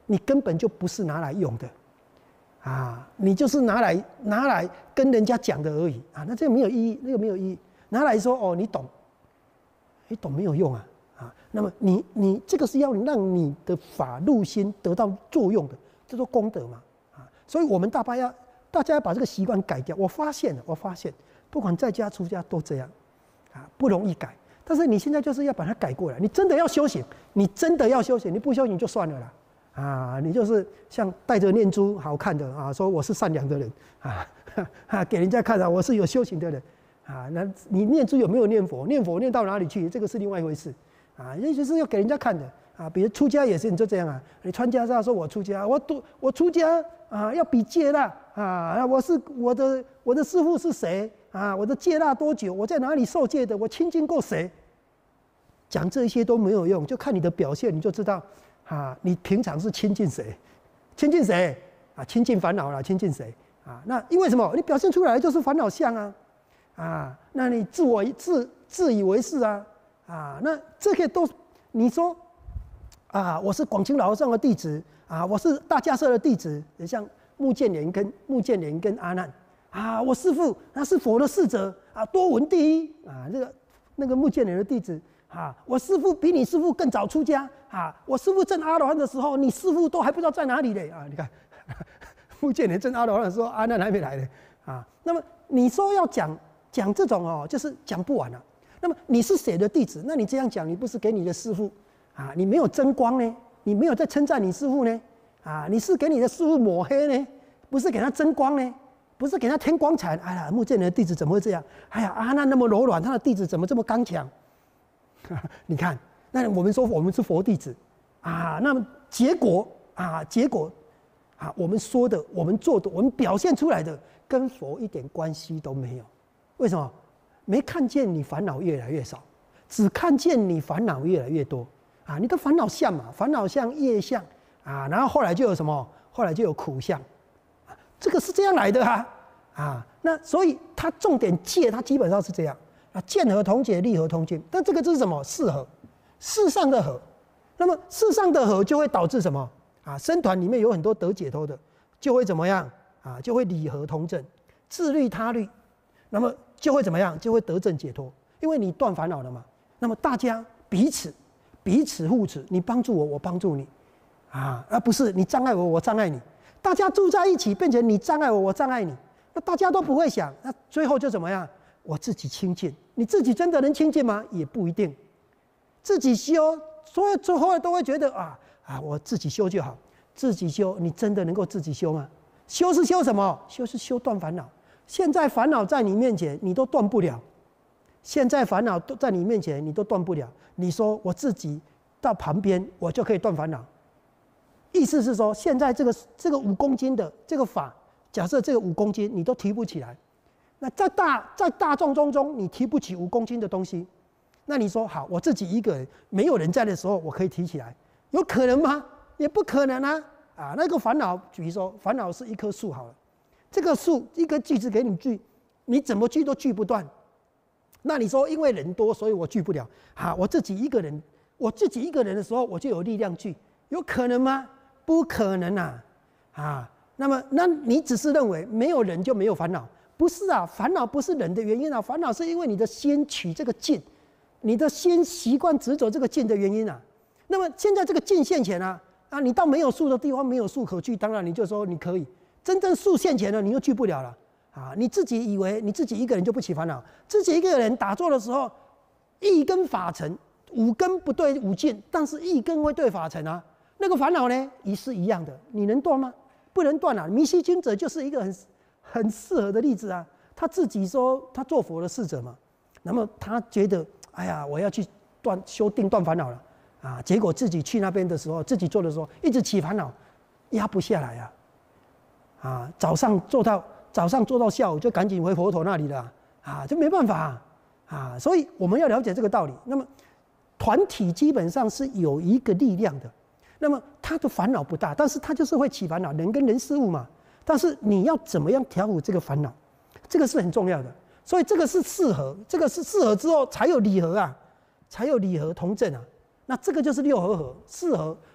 你根本就不是拿来用的，啊，你就是拿来拿来跟人家讲的而已啊，那这个没有意义，那个没有意义，拿来说哦，你懂，你懂没有用啊啊，那么你你这个是要让你的法入心得到作用的，这做功德嘛啊，所以我们大家要大家要把这个习惯改掉。我发现了，我发现不管在家出家都这样啊，不容易改。但是你现在就是要把它改过来，你真的要修行，你真的要修行，你不修行就算了啦，啊，你就是像戴着念珠好看的啊，说我是善良的人啊，啊，给人家看啊，我是有修行的人啊，那你念珠有没有念佛？念佛念到哪里去？这个是另外一回事啊，也就是要给人家看的啊。比如出家也是，你就这样啊，你穿袈裟说我出家，我都我出家啊，要比戒腊啊，我是我的我的师父是谁？啊，我的戒腊多久？我在哪里受戒的？我亲近过谁？讲这些都没有用，就看你的表现，你就知道，啊，你平常是亲近谁？亲近谁？啊，亲近烦恼啦，亲近谁？啊，那因为什么？你表现出来就是烦恼相啊，啊，那你自我自自以为是啊，啊，那这些都你说，啊，我是广清老和尚的弟子啊，我是大迦叶的弟子，也像目犍连跟目犍连跟阿难。啊，我师父那是佛的侍者啊，多闻第一啊，那个那个目犍连的弟子啊，我师父比你师父更早出家啊，我师父证阿罗汉的时候，你师父都还不知道在哪里嘞啊！你看，目犍连证阿罗汉的时候，阿难还没来呢啊。那么你说要讲讲这种哦，就是讲不完了、啊。那么你是谁的弟子？那你这样讲，你不是给你的师父啊？你没有争光呢？你没有在称赞你师父呢？啊，你是给你的师父抹黑呢？不是给他争光呢？不是给他添光彩，哎呀，目犍连的弟子怎么会这样？哎呀，阿难那么柔软，他的弟子怎么这么刚强？你看，那我们说我们是佛弟子啊，那么结果啊，结果啊，我们说的、我们做的、我们表现出来的，跟佛一点关系都没有。为什么？没看见你烦恼越来越少，只看见你烦恼越来越多啊！你的烦恼相嘛，烦恼相、业相啊，然后后来就有什么？后来就有苦相。这个是这样来的啊，啊，那所以它重点戒，它基本上是这样啊，见合同解，利合同进。但这个是什么？世合，世上的合。那么世上的合就会导致什么啊？僧团里面有很多得解脱的，就会怎么样啊？就会理合同正，自律他律，那么就会怎么样？就会得正解脱，因为你断烦恼了嘛。那么大家彼此彼此护持，你帮助我，我帮助你，啊，而不是你障碍我，我障碍你。大家住在一起，变成你障碍我，我障碍你，那大家都不会想，那最后就怎么样？我自己清净，你自己真的能清净吗？也不一定。自己修，所有最后都会觉得啊啊，我自己修就好，自己修，你真的能够自己修吗？修是修什么？修是修断烦恼。现在烦恼在你面前，你都断不了。现在烦恼都在你面前，你都断不了。你说我自己到旁边，我就可以断烦恼。意思是说，现在这个这个五公斤的这个法，假设这个五公斤你都提不起来，那在大在大众中中你提不起五公斤的东西，那你说好，我自己一个人没有人在的时候，我可以提起来，有可能吗？也不可能啊！啊，那个烦恼，比如说烦恼是一棵树好了，这个树一根锯子给你锯，你怎么锯都锯不断。那你说因为人多，所以我锯不了。好，我自己一个人，我自己一个人的时候，我就有力量锯，有可能吗？不可能啊！啊，那么，那你只是认为没有人就没有烦恼？不是啊，烦恼不是人的原因啊，烦恼是因为你的心取这个境，你的心习惯执着这个境的原因啊。那么现在这个境现前啊，啊，你到没有树的地方，没有树可锯，当然你就说你可以。真正树现前了，你又锯不了了啊！你自己以为你自己一个人就不起烦恼，自己一个人打坐的时候，一根法尘，五根不对五境，但是一根会对法尘啊。那个烦恼呢，也是一样的，你能断吗？不能断啊！弥西尊者就是一个很很适合的例子啊。他自己说他做佛的侍者嘛，那么他觉得，哎呀，我要去断修定断烦恼了啊！结果自己去那边的时候，自己做的时候，一直起烦恼，压不下来啊！啊，早上做到早上做到下午，就赶紧回佛陀那里了啊，就没办法啊！啊，所以我们要了解这个道理。那么团体基本上是有一个力量的。那么他的烦恼不大，但是他就是会起烦恼，人跟人事物嘛。但是你要怎么样调伏这个烦恼，这个是很重要的。所以这个是四合，这个是四合之后才有理合啊，才有理合同正啊。那这个就是六合合，四合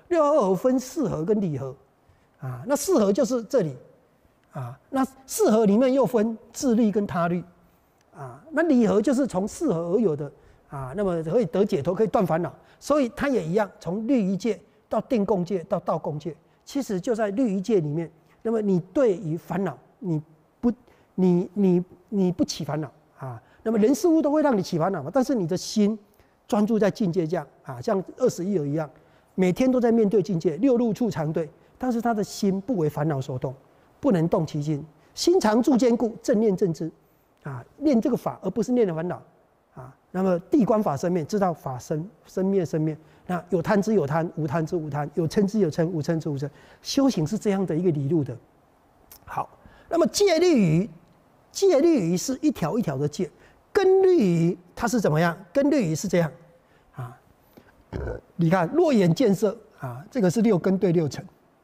六合、二合分四合跟离合，啊，那四合就是这里，啊，那四合里面又分自律跟他律，啊，那离合就是从四合而有的，啊，那么可以得解脱，可以断烦恼，所以它也一样，从律仪界到定共界到道共界，其实就在律仪界里面。那么你对于烦恼，你不，你你你不起烦恼啊，那么人事物都会让你起烦恼嘛，但是你的心专注在境界这样啊，像二十一儿一样，每天都在面对境界，六入处常对，但是他的心不为烦恼所动，不能动其心，心常住坚固，正念正知，啊，念这个法，而不是念的烦恼，啊，那么地观法生灭，知道法生生灭生灭，那有贪之有贪，无贪之无贪，有嗔之有嗔，无嗔之无嗔，修行是这样的一个理路的。好，那么戒律仪，戒律仪是一条一条的戒，根律仪它是怎么样？根律仪是这样，啊，你看若眼见色啊，这个是六根对六尘，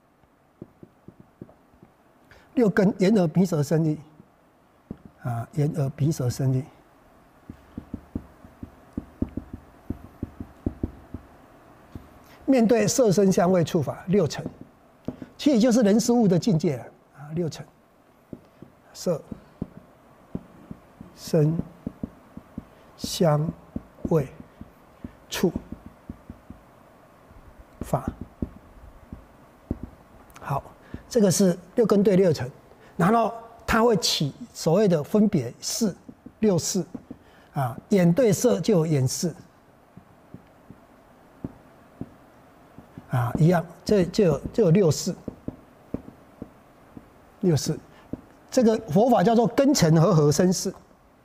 六根眼耳鼻舌身意，啊，眼耳鼻舌身意。面对色声香味触法六尘，其实就是人事物的境界了啊，六尘，色、声、香、味、触、法。好，这个是六根对六尘，然后它会起所谓的分别识，六识啊，眼对色就有眼识。啊，一样，这就有就有六识，六识，这个佛法叫做根尘和合生识，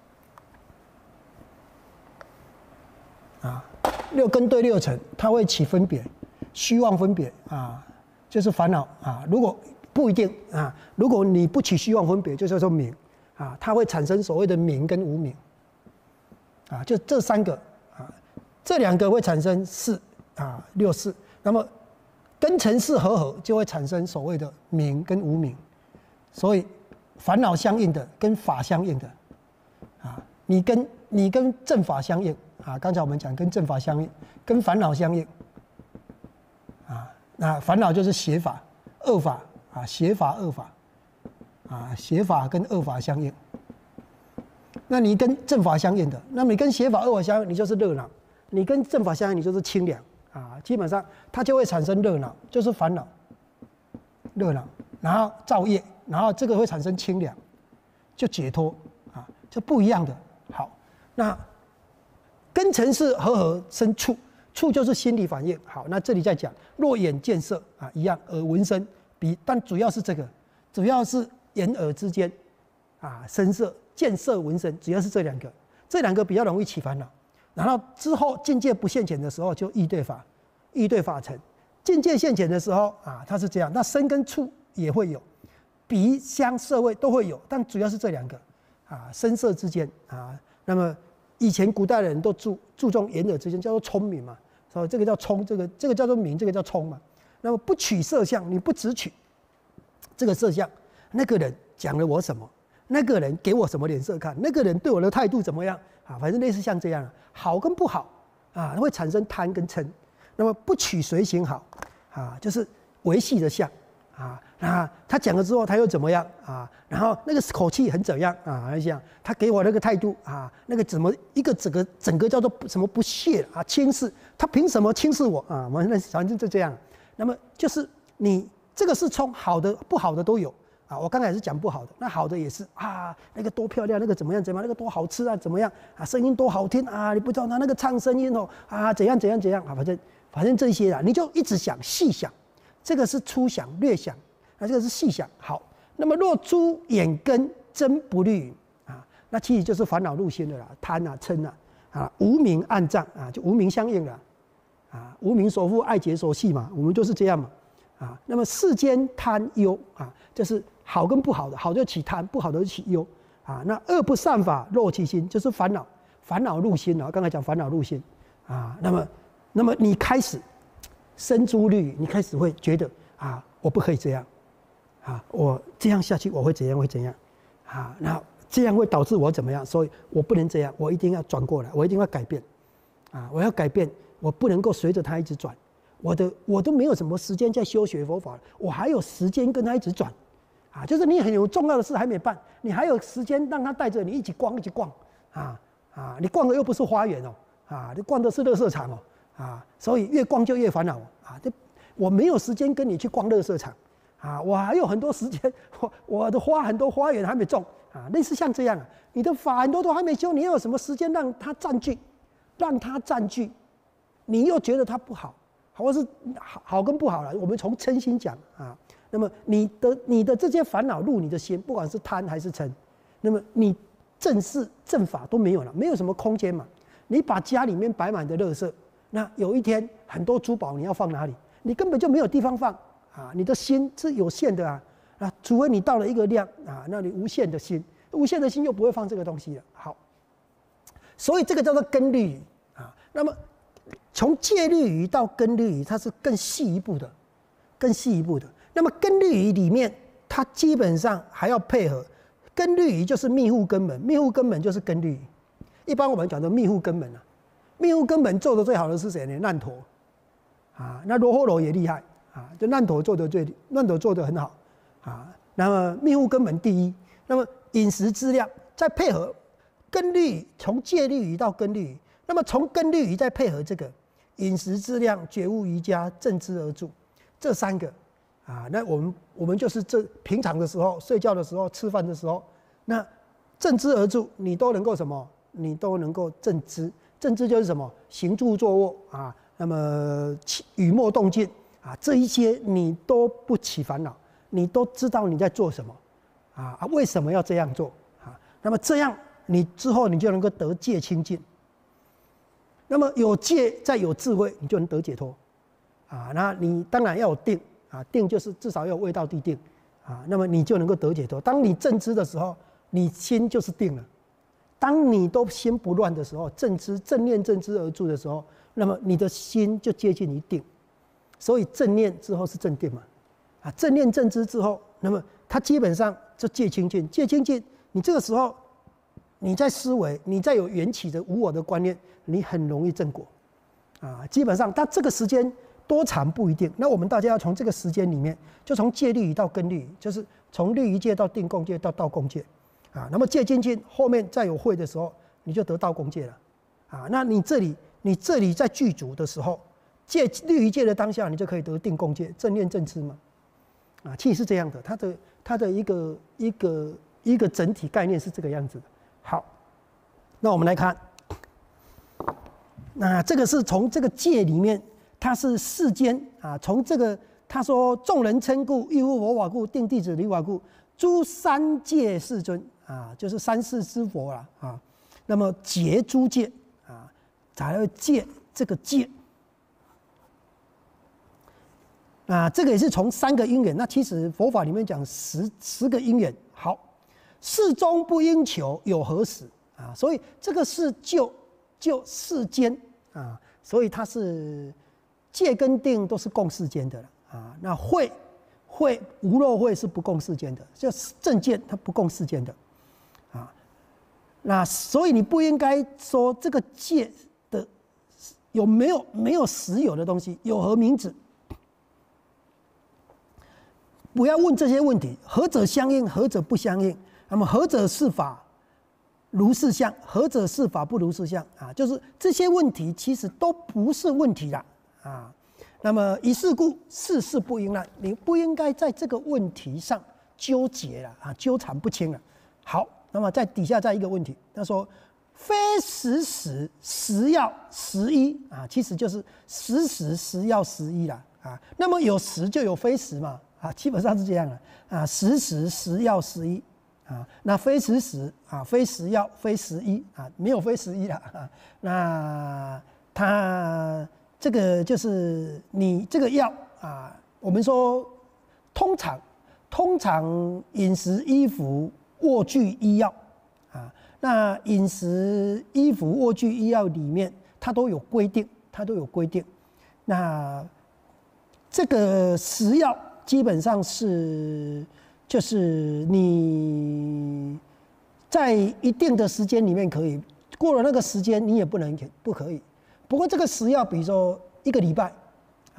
啊，六根对六尘，它会起分别，虚妄分别啊，就是烦恼啊。如果不一定啊，如果你不起虚妄分别，就叫做名啊，它会产生所谓的名跟无名，啊，就这三个啊，这两个会产生识啊，六识。那么根尘识合合就会产生所谓的名跟无名，所以烦恼相应的跟法相应的啊，你跟你跟正法相应啊，刚才我们讲跟正法相应，跟烦恼相应啊，那烦恼就是邪法、恶法啊，邪法、恶法啊，邪法跟恶法相应。那你跟正法相应的，那么你跟邪法、恶法相应，你就是热闹；你跟正法相应，你就是清凉。啊，基本上它就会产生热闹，就是烦恼，热闹，然后造业，然后这个会产生清凉，就解脱啊，就不一样的。好，那根尘识合合生触，触就是心理反应。好，那这里在讲若眼见色啊，一样，耳闻声鼻，但主要是这个，主要是眼耳之间啊，声色见色闻声，主要是这两个，这两个比较容易起烦恼。然后之后境界不现前的时候，就意对法，意对法成。境界现前的时候啊，它是这样。那身跟触也会有，鼻香色味都会有，但主要是这两个啊，声色之间啊。那么以前古代的人都注注重眼耳之间，叫做聪明嘛，所以这个叫聪，这个这个叫做明，这个叫聪嘛。那么不取色相，你不只取这个色相，那个人讲了我什么，那个人给我什么脸色看，那个人对我的态度怎么样？啊，反正类似像这样，好跟不好啊，会产生贪跟嗔。那么不取随行好啊，就是维系的相啊。那他讲了之后，他又怎么样啊？然后那个口气很怎样啊？像他给我那个态度啊，那个怎么一个整个整个叫做什么不屑啊，轻视，他凭什么轻视我啊？反正反正就这样。那么就是你这个是从好的不好的都有。啊，我刚才也是讲不好的，那好的也是啊，那个多漂亮，那个怎么样怎么样，那个多好吃啊，怎么样啊，声音多好听啊，你不知道他那个唱声音哦啊，怎样怎样怎样啊，反正反正这些啊，你就一直想细想，这个是粗想略想，那这个是细想。好，那么若诸眼根真不虑啊，那其实就是烦恼入心的啦，贪啊嗔啊啊，无明暗障啊，就无明相应了啊，无明所缚，爱结所系嘛，我们就是这样嘛啊。那么世间贪忧啊，就是好跟不好的，好就起贪，不好的就起忧啊。那恶不善法落其心，就是烦恼，烦恼入心啊。刚才讲烦恼入心啊，那么，那么你开始生诸虑，你开始会觉得啊，我不可以这样啊，我这样下去我会怎样会怎样啊？那这样会导致我怎么样？所以我不能这样，我一定要转过来，我一定要改变啊！我要改变，我不能够随着它一直转， 我的我都没有什么时间在修学佛法，我还有时间跟他一直转，啊，就是你很有重要的事还没办，你还有时间让他带着你一起逛一起逛，啊啊，你逛的又不是花园哦，啊，你逛的是垃圾场哦，啊，所以越逛就越烦恼啊，这我没有时间跟你去逛垃圾场，啊，我还有很多时间，我我的花很多花园还没种，啊，类似像这样啊，你的法很多都还没修，你要有什么时间让他占据，让他占据，你又觉得他不好。或是好好跟不好了，我们从嗔心讲啊。那么你的你的这些烦恼入你的心，不管是贪还是嗔，那么你正事正法都没有了，没有什么空间嘛。你把家里面摆满的垃圾，那有一天很多珠宝你要放哪里？你根本就没有地方放啊！你的心是有限的啊，啊，除非你到了一个量啊，那你无限的心，无限的心又不会放这个东西了。好，所以这个叫做根律仪啊。那么从戒律仪到根律仪，它是更细一步的，更细一步的。那么根律仪里面，它基本上还要配合根律仪，就是密护根本，密护根本就是根律仪。一般我们讲的密护根本啊，密护根本做的最好的是谁呢？难陀啊，那罗睺罗也厉害啊，就难陀做的最，难陀做的很好啊。那么密护根本第一，那么饮食质量再配合根律仪，从戒律仪到根律仪，那么从根律仪再配合这个。饮食质量、觉悟瑜伽、正知而住，这三个啊，那我们我们就是这平常的时候、睡觉的时候、吃饭的时候，那正知而住，你都能够什么？你都能够正知。正知就是什么？行住坐卧啊，那么语默动静啊，这一些你都不起烦恼，你都知道你在做什么啊？为什么要这样做啊？那么这样你之后你就能够得戒清净。那么有戒再有智慧，你就能得解脱，啊，那你当然要有定啊，定就是至少要有味道地定，啊，那么你就能够得解脱。当你正知的时候，你心就是定了；当你都心不乱的时候，正知正念正知而住的时候，那么你的心就接近于定。所以正念之后是正定嘛，啊，正念正知之后，那么它基本上就戒清净，戒清净，你这个时候。你在思维，你在有缘起的无我的观念，你很容易正果，啊，基本上，但这个时间多长不一定。那我们大家要从这个时间里面，就从戒律仪到根律仪，就是从律仪戒到定共戒到道共戒，啊，那么戒精进后面再有慧的时候，你就得道共戒了，啊，那你这里你这里在具足的时候，戒律仪戒的当下，你就可以得定共戒，正念正知嘛，啊，其实是这样的，它的它的一个一个一个整体概念是这个样子的。好，那我们来看，那这个是从这个戒里面，它是世间啊，从这个他说众人称故，亦复佛法故，定弟子离法故，诸三界世尊啊，就是三世之佛啦啊。那么结诸戒啊，才会戒这个戒啊，这个也是从三个因缘。那其实佛法里面讲十十个因缘。好。世中不应求，有何死啊？所以这个是就就世间啊，所以它是戒跟定都是共世间的了啊。那慧慧无漏慧是不共世间的，就是正见它不共世间的啊。那所以你不应该说这个戒的有没有没有实有的东西，有何名字？不要问这些问题，何者相应，何者不相应？那么何者是法如是相，何者是法不如是相啊？就是这些问题其实都不是问题啦啊。那么以是故，事事不应赖，你不应该在这个问题上纠结了啊，纠缠不清了。好，那么在底下再一个问题，他说非时时时要时一啊，其实就是时时时要时一啦啊。那么有时就有非时嘛啊，基本上是这样了啊，时时时要时一。啊，那非时时啊，非时要，非时一啊，没有非时一了啊。那它这个就是你这个要啊，我们说通常通常饮食、衣服、卧具、医药啊，那饮食、衣服、卧具、医药里面它都有规定，它都有规定。那这个食药基本上是。就是你在一定的时间里面可以，过了那个时间你也不能不可以。不过这个食药，比如说一个礼拜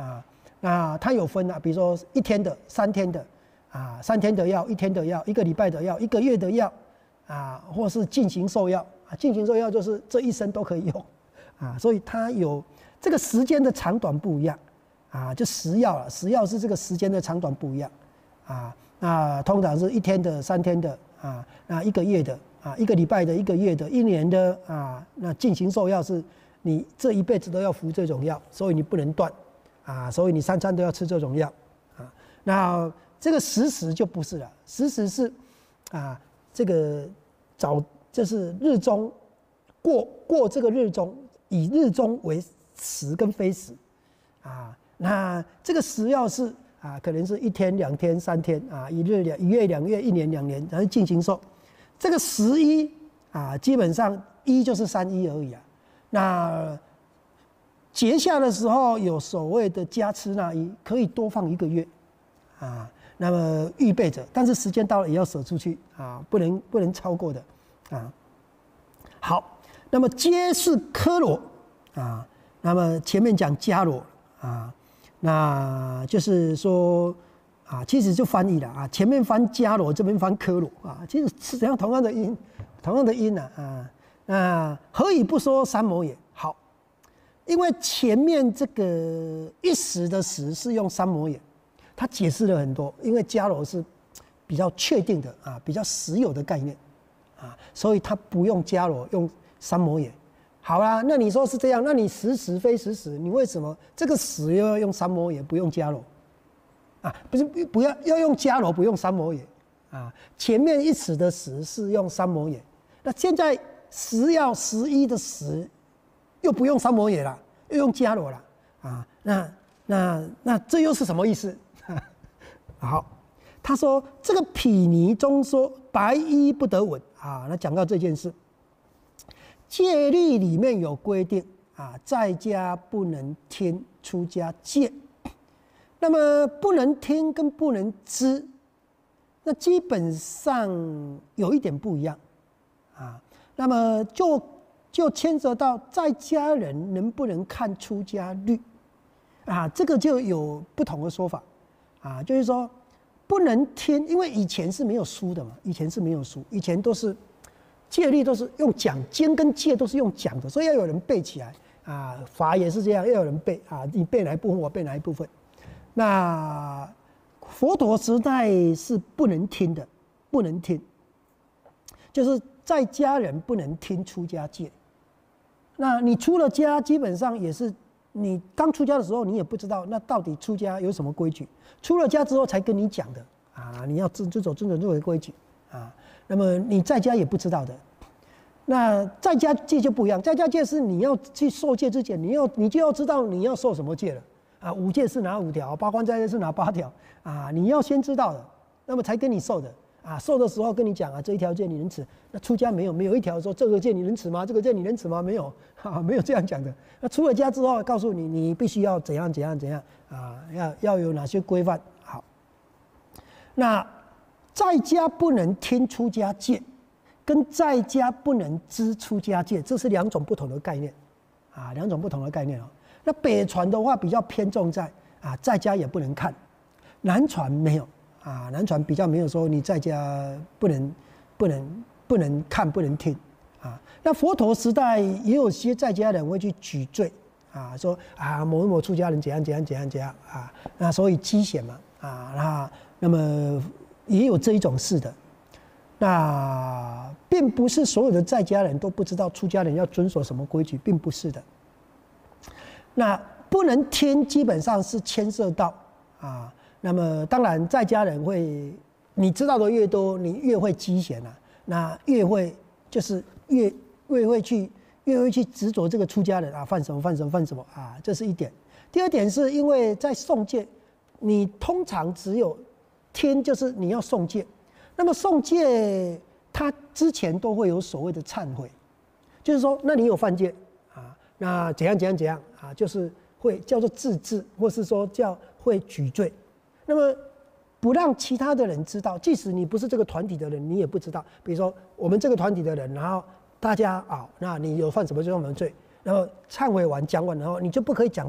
啊。那它有分啊，比如说一天的、三天的，啊，三天的药、一天的药、一个礼拜的药、一个月的药，啊，或是进行受药啊。进行受药就是这一生都可以用，啊，所以它有这个时间的长短不一样，啊，就食药了，食药是这个时间的长短不一样，啊，那通常是一天的、三天的，啊，那一个月的，啊，一个礼拜的、一个月的、一年的，啊，那进行受药是你这一辈子都要服这种药，所以你不能断。啊，所以你三餐都要吃这种药，啊，那这个时时就不是了，时时是，啊，这个早就是日中过过这个日中，以日中为时跟非时，啊，那这个时要是啊，可能是一天、两天、三天啊，一日两一月、两月、一年、两年，然后进行受，这个十一啊，基本上一就是三一而已啊，那。节下的时候有所谓的加吃那一，可以多放一个月，啊，那么预备着，但是时间到了也要舍出去啊，不能不能超过的，啊。好，那么皆是科罗啊，那么前面讲伽罗啊，那就是说啊，其实就翻译了啊，前面翻伽罗，这边翻科罗啊，其实是这样同样的音，同样的音啊啊，那何以不说三摩也？好。因为前面这个一时的时是用三摩也，他解释了很多。因为伽罗是比较确定的啊，比较实有的概念啊，所以他不用伽罗，用三摩也。好啦，那你说是这样，那你时时非时时，你为什么这个时又要用三摩也，不用伽罗啊？不是不要要用伽罗，不用三摩也啊？前面一时的时是用三摩也，那现在时要十一的时。又不用三摩也了，又用伽罗了啊！那那那这又是什么意思？好，他说这个毗尼中说白衣不得吻啊。那讲到这件事，戒律里面有规定啊，在家不能听，出家戒。那么不能听跟不能知，那基本上有一点不一样啊。那么就。就牵涉到在家人能不能看出家律，啊，这个就有不同的说法，啊，就是说不能听，因为以前是没有书的嘛，以前是没有书，以前都是戒律都是用讲，经跟戒都是用讲的，所以要有人背起来，啊，法也是这样，要有人背，啊，你背哪一部分，我背哪一部分。那佛陀时代是不能听的，不能听，就是在家人不能听出家戒。那你出了家，基本上也是你刚出家的时候，你也不知道那到底出家有什么规矩。出了家之后才跟你讲的啊，你要遵遵守遵守这个规矩啊。那么你在家也不知道的。那在家戒就不一样，在家戒是你要去受戒之前，你要你就要知道你要受什么戒了啊。五戒是哪五条？八关斋戒是哪八条啊？你要先知道的，那么才跟你受的。啊，受的时候跟你讲啊，这一条戒你能持。那出家没有，没有一条说这个戒你能持吗？这个戒你能持吗？没有，啊，没有这样讲的。那出了家之后，告诉你你必须要怎样怎样怎样啊，要要有哪些规范。好，那在家不能听出家戒，跟在家不能知出家戒，这是两种不同的概念，啊，两种不同的概念哦。那北传的话比较偏重在啊，在家也不能看，南传没有。啊，南传比较没有说你在家不能、不能、不能看、不能听啊。那佛陀时代也有些在家人会去举罪啊，说啊某某出家人怎样怎样怎样怎样啊，那所以畸显嘛啊，那那么也有这一种事的。那并不是所有的在家人都不知道出家人要遵守什么规矩，并不是的。那不能听，基本上是牵涉到啊。那么当然，在家人会，你知道的越多，你越会畸显啊，那越会就是越越会去越会去执着这个出家人啊，犯什么犯什么犯什么啊，这是一点。第二点是因为在诵戒，你通常只有听，就是你要诵戒，那么诵戒它之前都会有所谓的忏悔，就是说，那你有犯戒啊，那怎样怎样怎样啊，就是会叫做自治，或是说叫会举罪。那么不让其他的人知道，即使你不是这个团体的人，你也不知道。比如说我们这个团体的人，然后大家啊，那你有犯什么就犯什么罪，然后忏悔完讲完，然后你就不可以讲到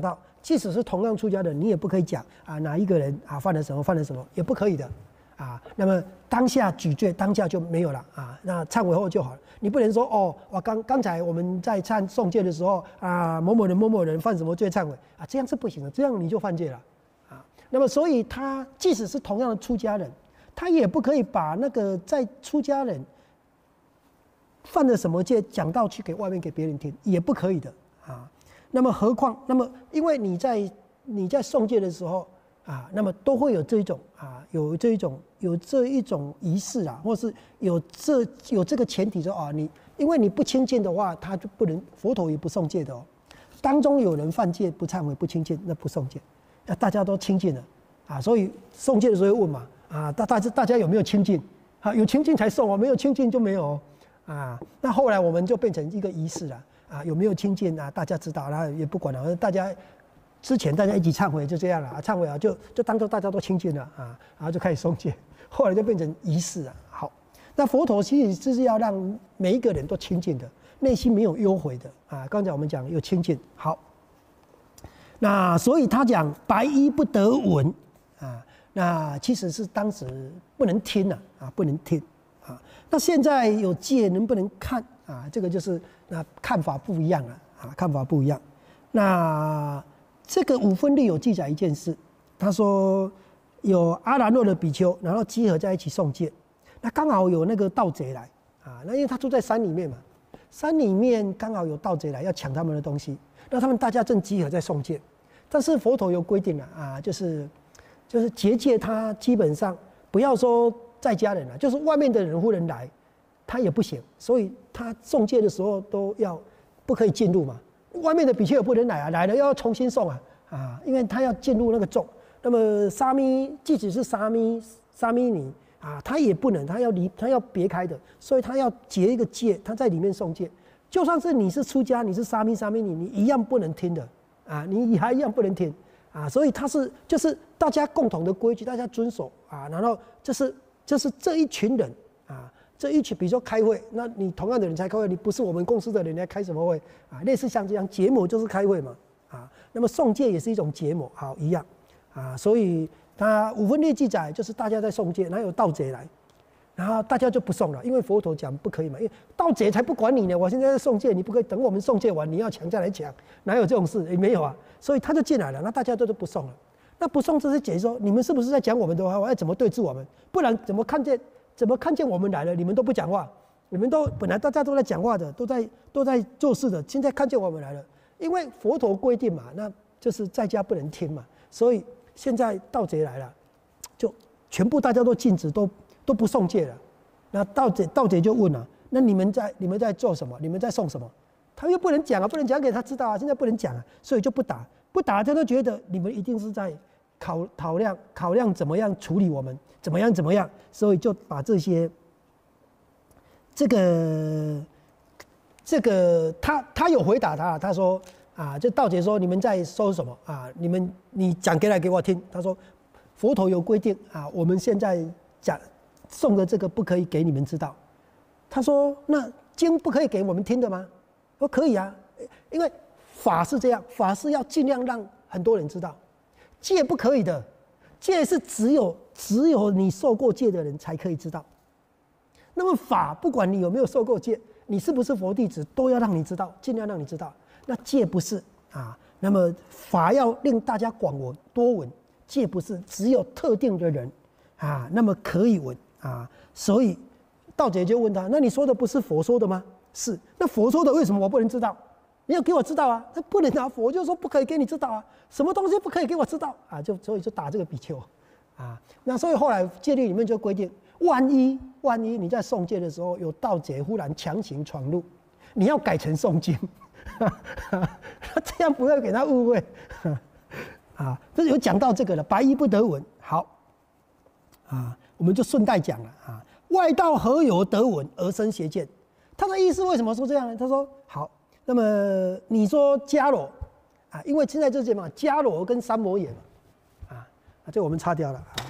即使是同样出家的，你也不可以讲啊哪一个人啊犯了什么犯了什么，也不可以的啊。那么当下举罪，当下就没有了啊。那忏悔后就好了。你不能说哦，我刚刚才我们在忏诵戒的时候啊，某某人某某人犯什么罪忏悔啊，这样是不行的，这样你就犯戒了啊。那么所以他即使是同样的出家人，他也不可以把那个在出家人犯了什么戒讲到去给外面给别人听，也不可以的啊。那么何况，那么因为你在你在诵戒的时候啊，那么都会有这一种啊，有这一种有这一种仪式啊，或是有这有这个前提说啊，你因为你不清净的话，他就不能佛陀也不诵戒的哦。当中有人犯戒不忏悔不清净，那不诵戒，那大家都清净了啊，所以诵戒的时候会问嘛啊，大大大家有没有清净啊？有清净才诵哦，没有清净就没有啊。那后来我们就变成一个仪式了。啊，有没有清净啊？大家知道，然后也不管了。大家之前大家一起忏悔就这样了啊，忏悔啊，就就当做大家都清净了啊，然后就开始诵戒，后来就变成仪式了。好，那佛陀其实就是要让每一个人都清净的，内心没有忧悔的啊。刚才我们讲有清净，好，那所以他讲白衣不得闻啊，那其实是当时不能听了啊，不能听啊。那现在有戒能不能看啊？这个就是那看法不一样了啊，看法不一样。那这个五分律有记载一件事，他说有阿兰若的比丘，然后集合在一起诵戒，那刚好有那个盗贼来啊，那因为他住在山里面嘛，山里面刚好有盗贼来要抢他们的东西，那他们大家正集合在诵戒，但是佛陀有规定了啊，就是就是结戒，他基本上不要说在家人了，就是外面的人忽然来，他也不行，所以他诵戒的时候都要不可以进入嘛。外面的比丘也不能来啊，来了要重新诵啊啊，因为他要进入那个众。那么沙弥，即使是沙弥沙弥尼啊，他也不能，他要离，他要别开的，所以他要结一个戒，他在里面诵戒。就算是你是出家，你是沙弥沙弥尼，你一样不能听的啊，你还一样不能听啊。所以他是就是大家共同的规矩，大家遵守啊。然后就是就是这一群人啊。这一群，比如说开会，那你同样的人才开会，你不是我们公司的人，你还开什么会啊？类似像这样结盟就是开会嘛，啊，那么诵戒也是一种结盟，好一样，啊，所以他五分律记载就是大家在诵戒，然后有盗贼来，然后大家就不诵了，因为佛陀讲不可以嘛，因为盗贼才不管你呢，我现在在诵戒，你不可以等我们诵戒完，你要抢再来抢，哪有这种事？也没有啊，所以他就进来了，那大家都都不诵了，那不诵这是解说，你们是不是在讲我们的话？我要怎么对治我们？不然怎么看见？怎么看见我们来了，你们都不讲话？你们都本来大家都在讲话的，都在都在做事的，现在看见我们来了，因为佛陀规定嘛，那就是在家不能听嘛，所以现在盗贼来了，就全部大家都禁止，都都不诵戒了。那盗贼盗贼就问了：那你们在你们在做什么？你们在诵什么？他又不能讲啊，不能讲给他知道啊，现在不能讲啊，所以就不打，不打他都觉得你们一定是在考考量考量怎么样处理我们。怎么样？怎么样？所以就把这些，这个，这个，他他有回答他，他说啊，就盗贼说你们在说什么啊？你们你讲给来给我听。他说，佛陀有规定啊，我们现在讲送的这个不可以给你们知道。他说，那经不可以给我们听的吗？说可以啊，因为法是这样，法是要尽量让很多人知道，戒不可以的。戒是只有只有你受过戒的人才可以知道。那么法，不管你有没有受过戒，你是不是佛弟子，都要让你知道，尽量让你知道。那戒不是啊，那么法要令大家广闻多闻，戒不是只有特定的人啊，那么可以闻啊。所以盗贼就问他：那你说的不是佛说的吗？是。那佛说的为什么我不能知道？你要给我知道啊！那不能啊，佛就说不可以给你知道啊，什么东西不可以给我知道啊？就所以就打这个比丘，啊，那所以后来戒律里面就规定，万一万一你在诵戒的时候有盗贼忽然强行闯入，你要改成诵经，这样不会给他误会，啊，这有讲到这个了，白衣不得闻。好，啊，我们就顺带讲了啊，外道何有得闻而生邪见？他的意思为什么说这样呢？他说好。那么你说迦罗啊，因为现在这些嘛，迦罗跟三摩野嘛，啊，啊，这我们擦掉了啊。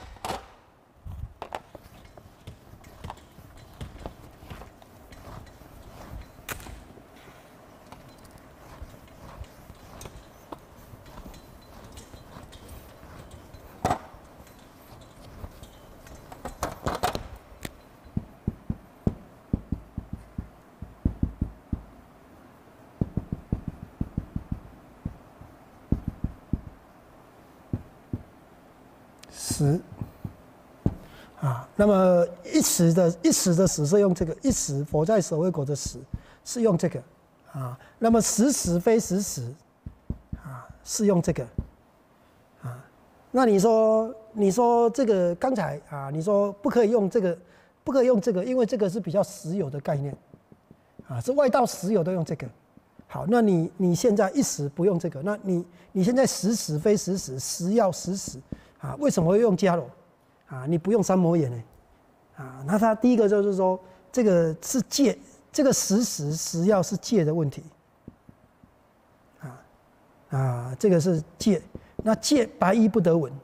时啊，那么一时的一时的时是用这个一时佛在舍卫国的时是用这个啊，那么时时非时时啊是用这个啊，那你说你说这个刚才啊，你说不可以用这个，不可以用这个，因为这个是比较实有的概念啊，是外道实有都用这个。好，那你你现在一时不用这个，那你你现在时时非时时，时要时时啊，为什么会用迦罗啊？你不用三摩眼呢？啊，那它第一个就是说，这个是戒，这个时时时要是戒的问题啊啊，这个是戒，那戒白衣不得闻，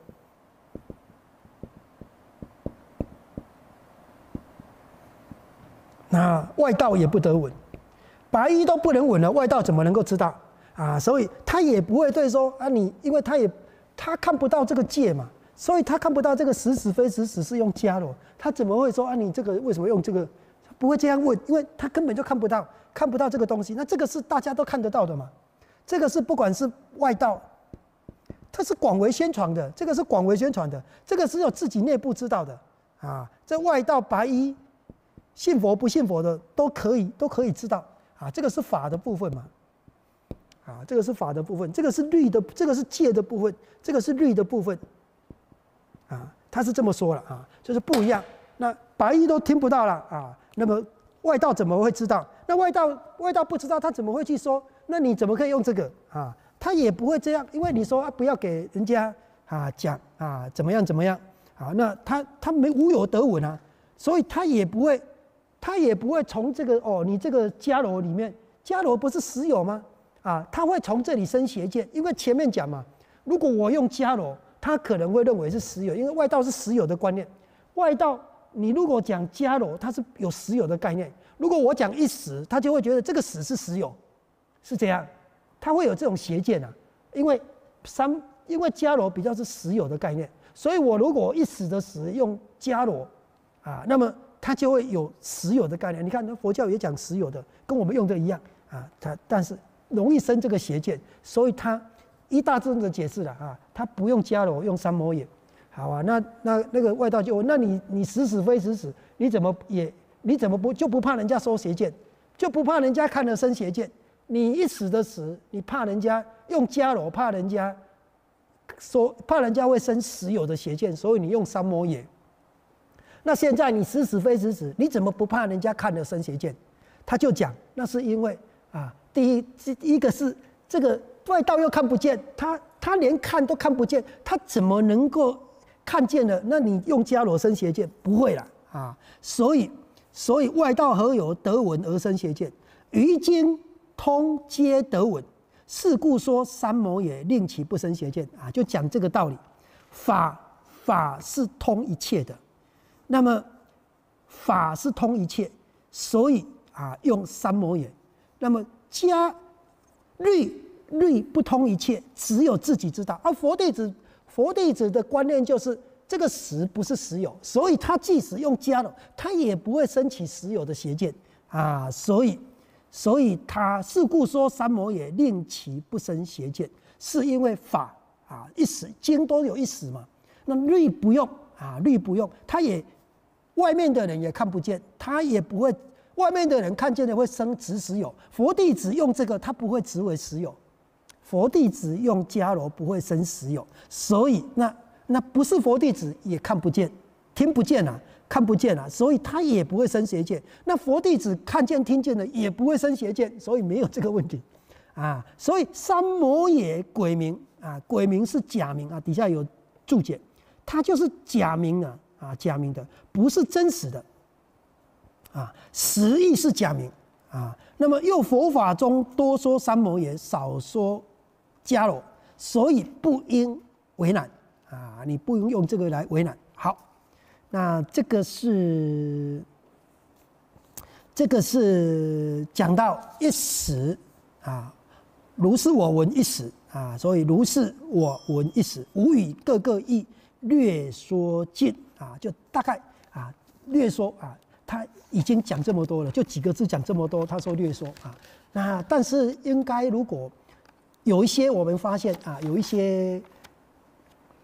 那外道也不得闻。白衣都不能闻了，外道怎么能够知道啊？所以他也不会对说啊，你因为他也他看不到这个戒嘛，所以他看不到这个时时非时时是用迦罗，他怎么会说啊？你这个为什么用这个？他不会这样问，因为他根本就看不到，看不到这个东西。那这个是大家都看得到的嘛？这个是不管是外道，它是广为宣传的，这个是广为宣传的，这个只有自己内部知道的啊。这外道白衣，信佛不信佛的都可以都可以知道。啊，这个是法的部分嘛，啊，这个是法的部分，这个是律的，这个是戒的部分，这个是律的部分，啊，他是这么说了啊，就是不一样。那白衣都听不到了啊，那么外道怎么会知道？那外道外道不知道，他怎么会去说？那你怎么可以用这个啊？他也不会这样，因为你说啊，不要给人家啊讲啊怎么样怎么样啊，那他他没无有得闻啊，所以他也不会。他也不会从这个哦，你这个迦罗里面，迦罗不是实有吗？啊，他会从这里生邪见，因为前面讲嘛，如果我用迦罗，他可能会认为是实有，因为外道是实有的观念。外道，你如果讲迦罗，它是有实有的概念；如果我讲一时，他就会觉得这个时是实有，是这样，他会有这种邪见啊。因为三，因为迦罗比较是实有的概念，所以我如果一时的时用迦罗，啊，那么它就会有实有的概念。你看，佛教也讲实有的，跟我们用的一样啊。它但是容易生这个邪见，所以它一大致的解释了啊。它不用迦罗，用三摩眼，好啊。那那那个外道就问，那你你时时非时时，你怎么也你怎么不就不怕人家说邪见，就不怕人家看了生邪见？你一时的时，你怕人家用迦罗，怕人家说怕人家会生实有的邪见，所以你用三摩眼。那现在你时时非时时，你怎么不怕人家看了生邪见？他就讲，那是因为啊，第一，一个是这个外道又看不见，他他连看都看不见，他怎么能够看见了？那你用迦罗生邪见，不会啦啊！所以所以外道何有得闻而生邪见？于今通皆得闻，是故说三摩也，令其不生邪见啊！就讲这个道理，法法是通一切的。那么法是通一切，所以啊用三摩眼。那么加律律不通一切，只有自己知道。而佛弟子佛弟子的观念就是这个实不是实有，所以他即使用加了，他也不会升起实有的邪见啊。所以所以他是故说三摩也，令其不生邪见，是因为法啊一时经都有一时嘛，那律不用啊，律不用，他也。外面的人也看不见，他也不会。外面的人看见的会生执实有，佛弟子用这个，他不会执为实有。佛弟子用迦罗不会生实有，所以那那不是佛弟子也看不见，听不见啊，看不见啊，所以他也不会生邪见。那佛弟子看见听见的也不会生邪见，所以没有这个问题啊。所以三摩也鬼名啊，鬼名是假名啊，底下有注解，它就是假名啊。啊，假名的不是真实的，啊，实意是假名啊。那么又佛法中多说三摩也，少说迦罗，所以不应为难啊，你不用用这个来为难。好，那这个是这个是讲到一时啊，如是我闻一时啊，所以如是我闻一时，无语各个义略说尽。啊，就大概啊略说啊，他已经讲这么多了，就几个字讲这么多，他说略说啊。那但是应该如果有一些我们发现啊，有一些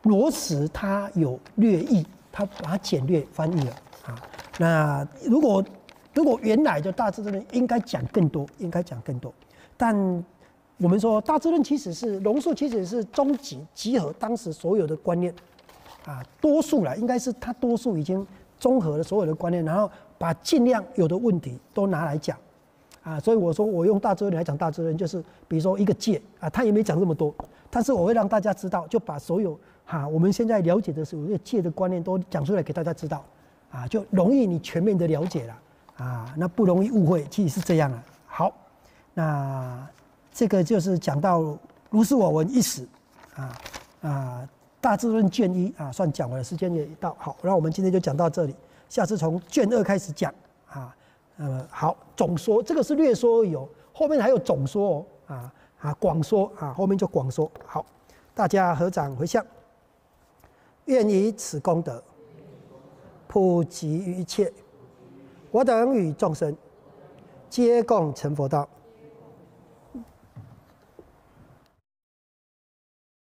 罗什他有略译，他把它简略翻译了啊。那如果如果原来的大智论应该讲更多，应该讲更多，但我们说大智论其实是龙树，其实是终极集合当时所有的观念啊，多数啦，应该是他多数已经综合了所有的观念，然后把尽量有的问题都拿来讲啊。所以我说我用大智论来讲大智论，就是比如说一个戒啊，他也没讲这么多，但是我会让大家知道，就把所有哈、啊、我们现在了解的所有戒的观念都讲出来给大家知道啊，就容易你全面的了解了。啊，那不容易误会，其实是这样啊。好，那这个就是讲到如是我闻一时，啊啊，大智论卷一啊，算讲完了，时间也到。好，那我们今天就讲到这里，下次从卷二开始讲啊。呃，好，总说这个是略说而已哦，后面还有总说哦，啊啊，广说啊，后面就广说。好，大家合掌回向，愿以此功德普及于一切。我等与众生，皆共成佛道。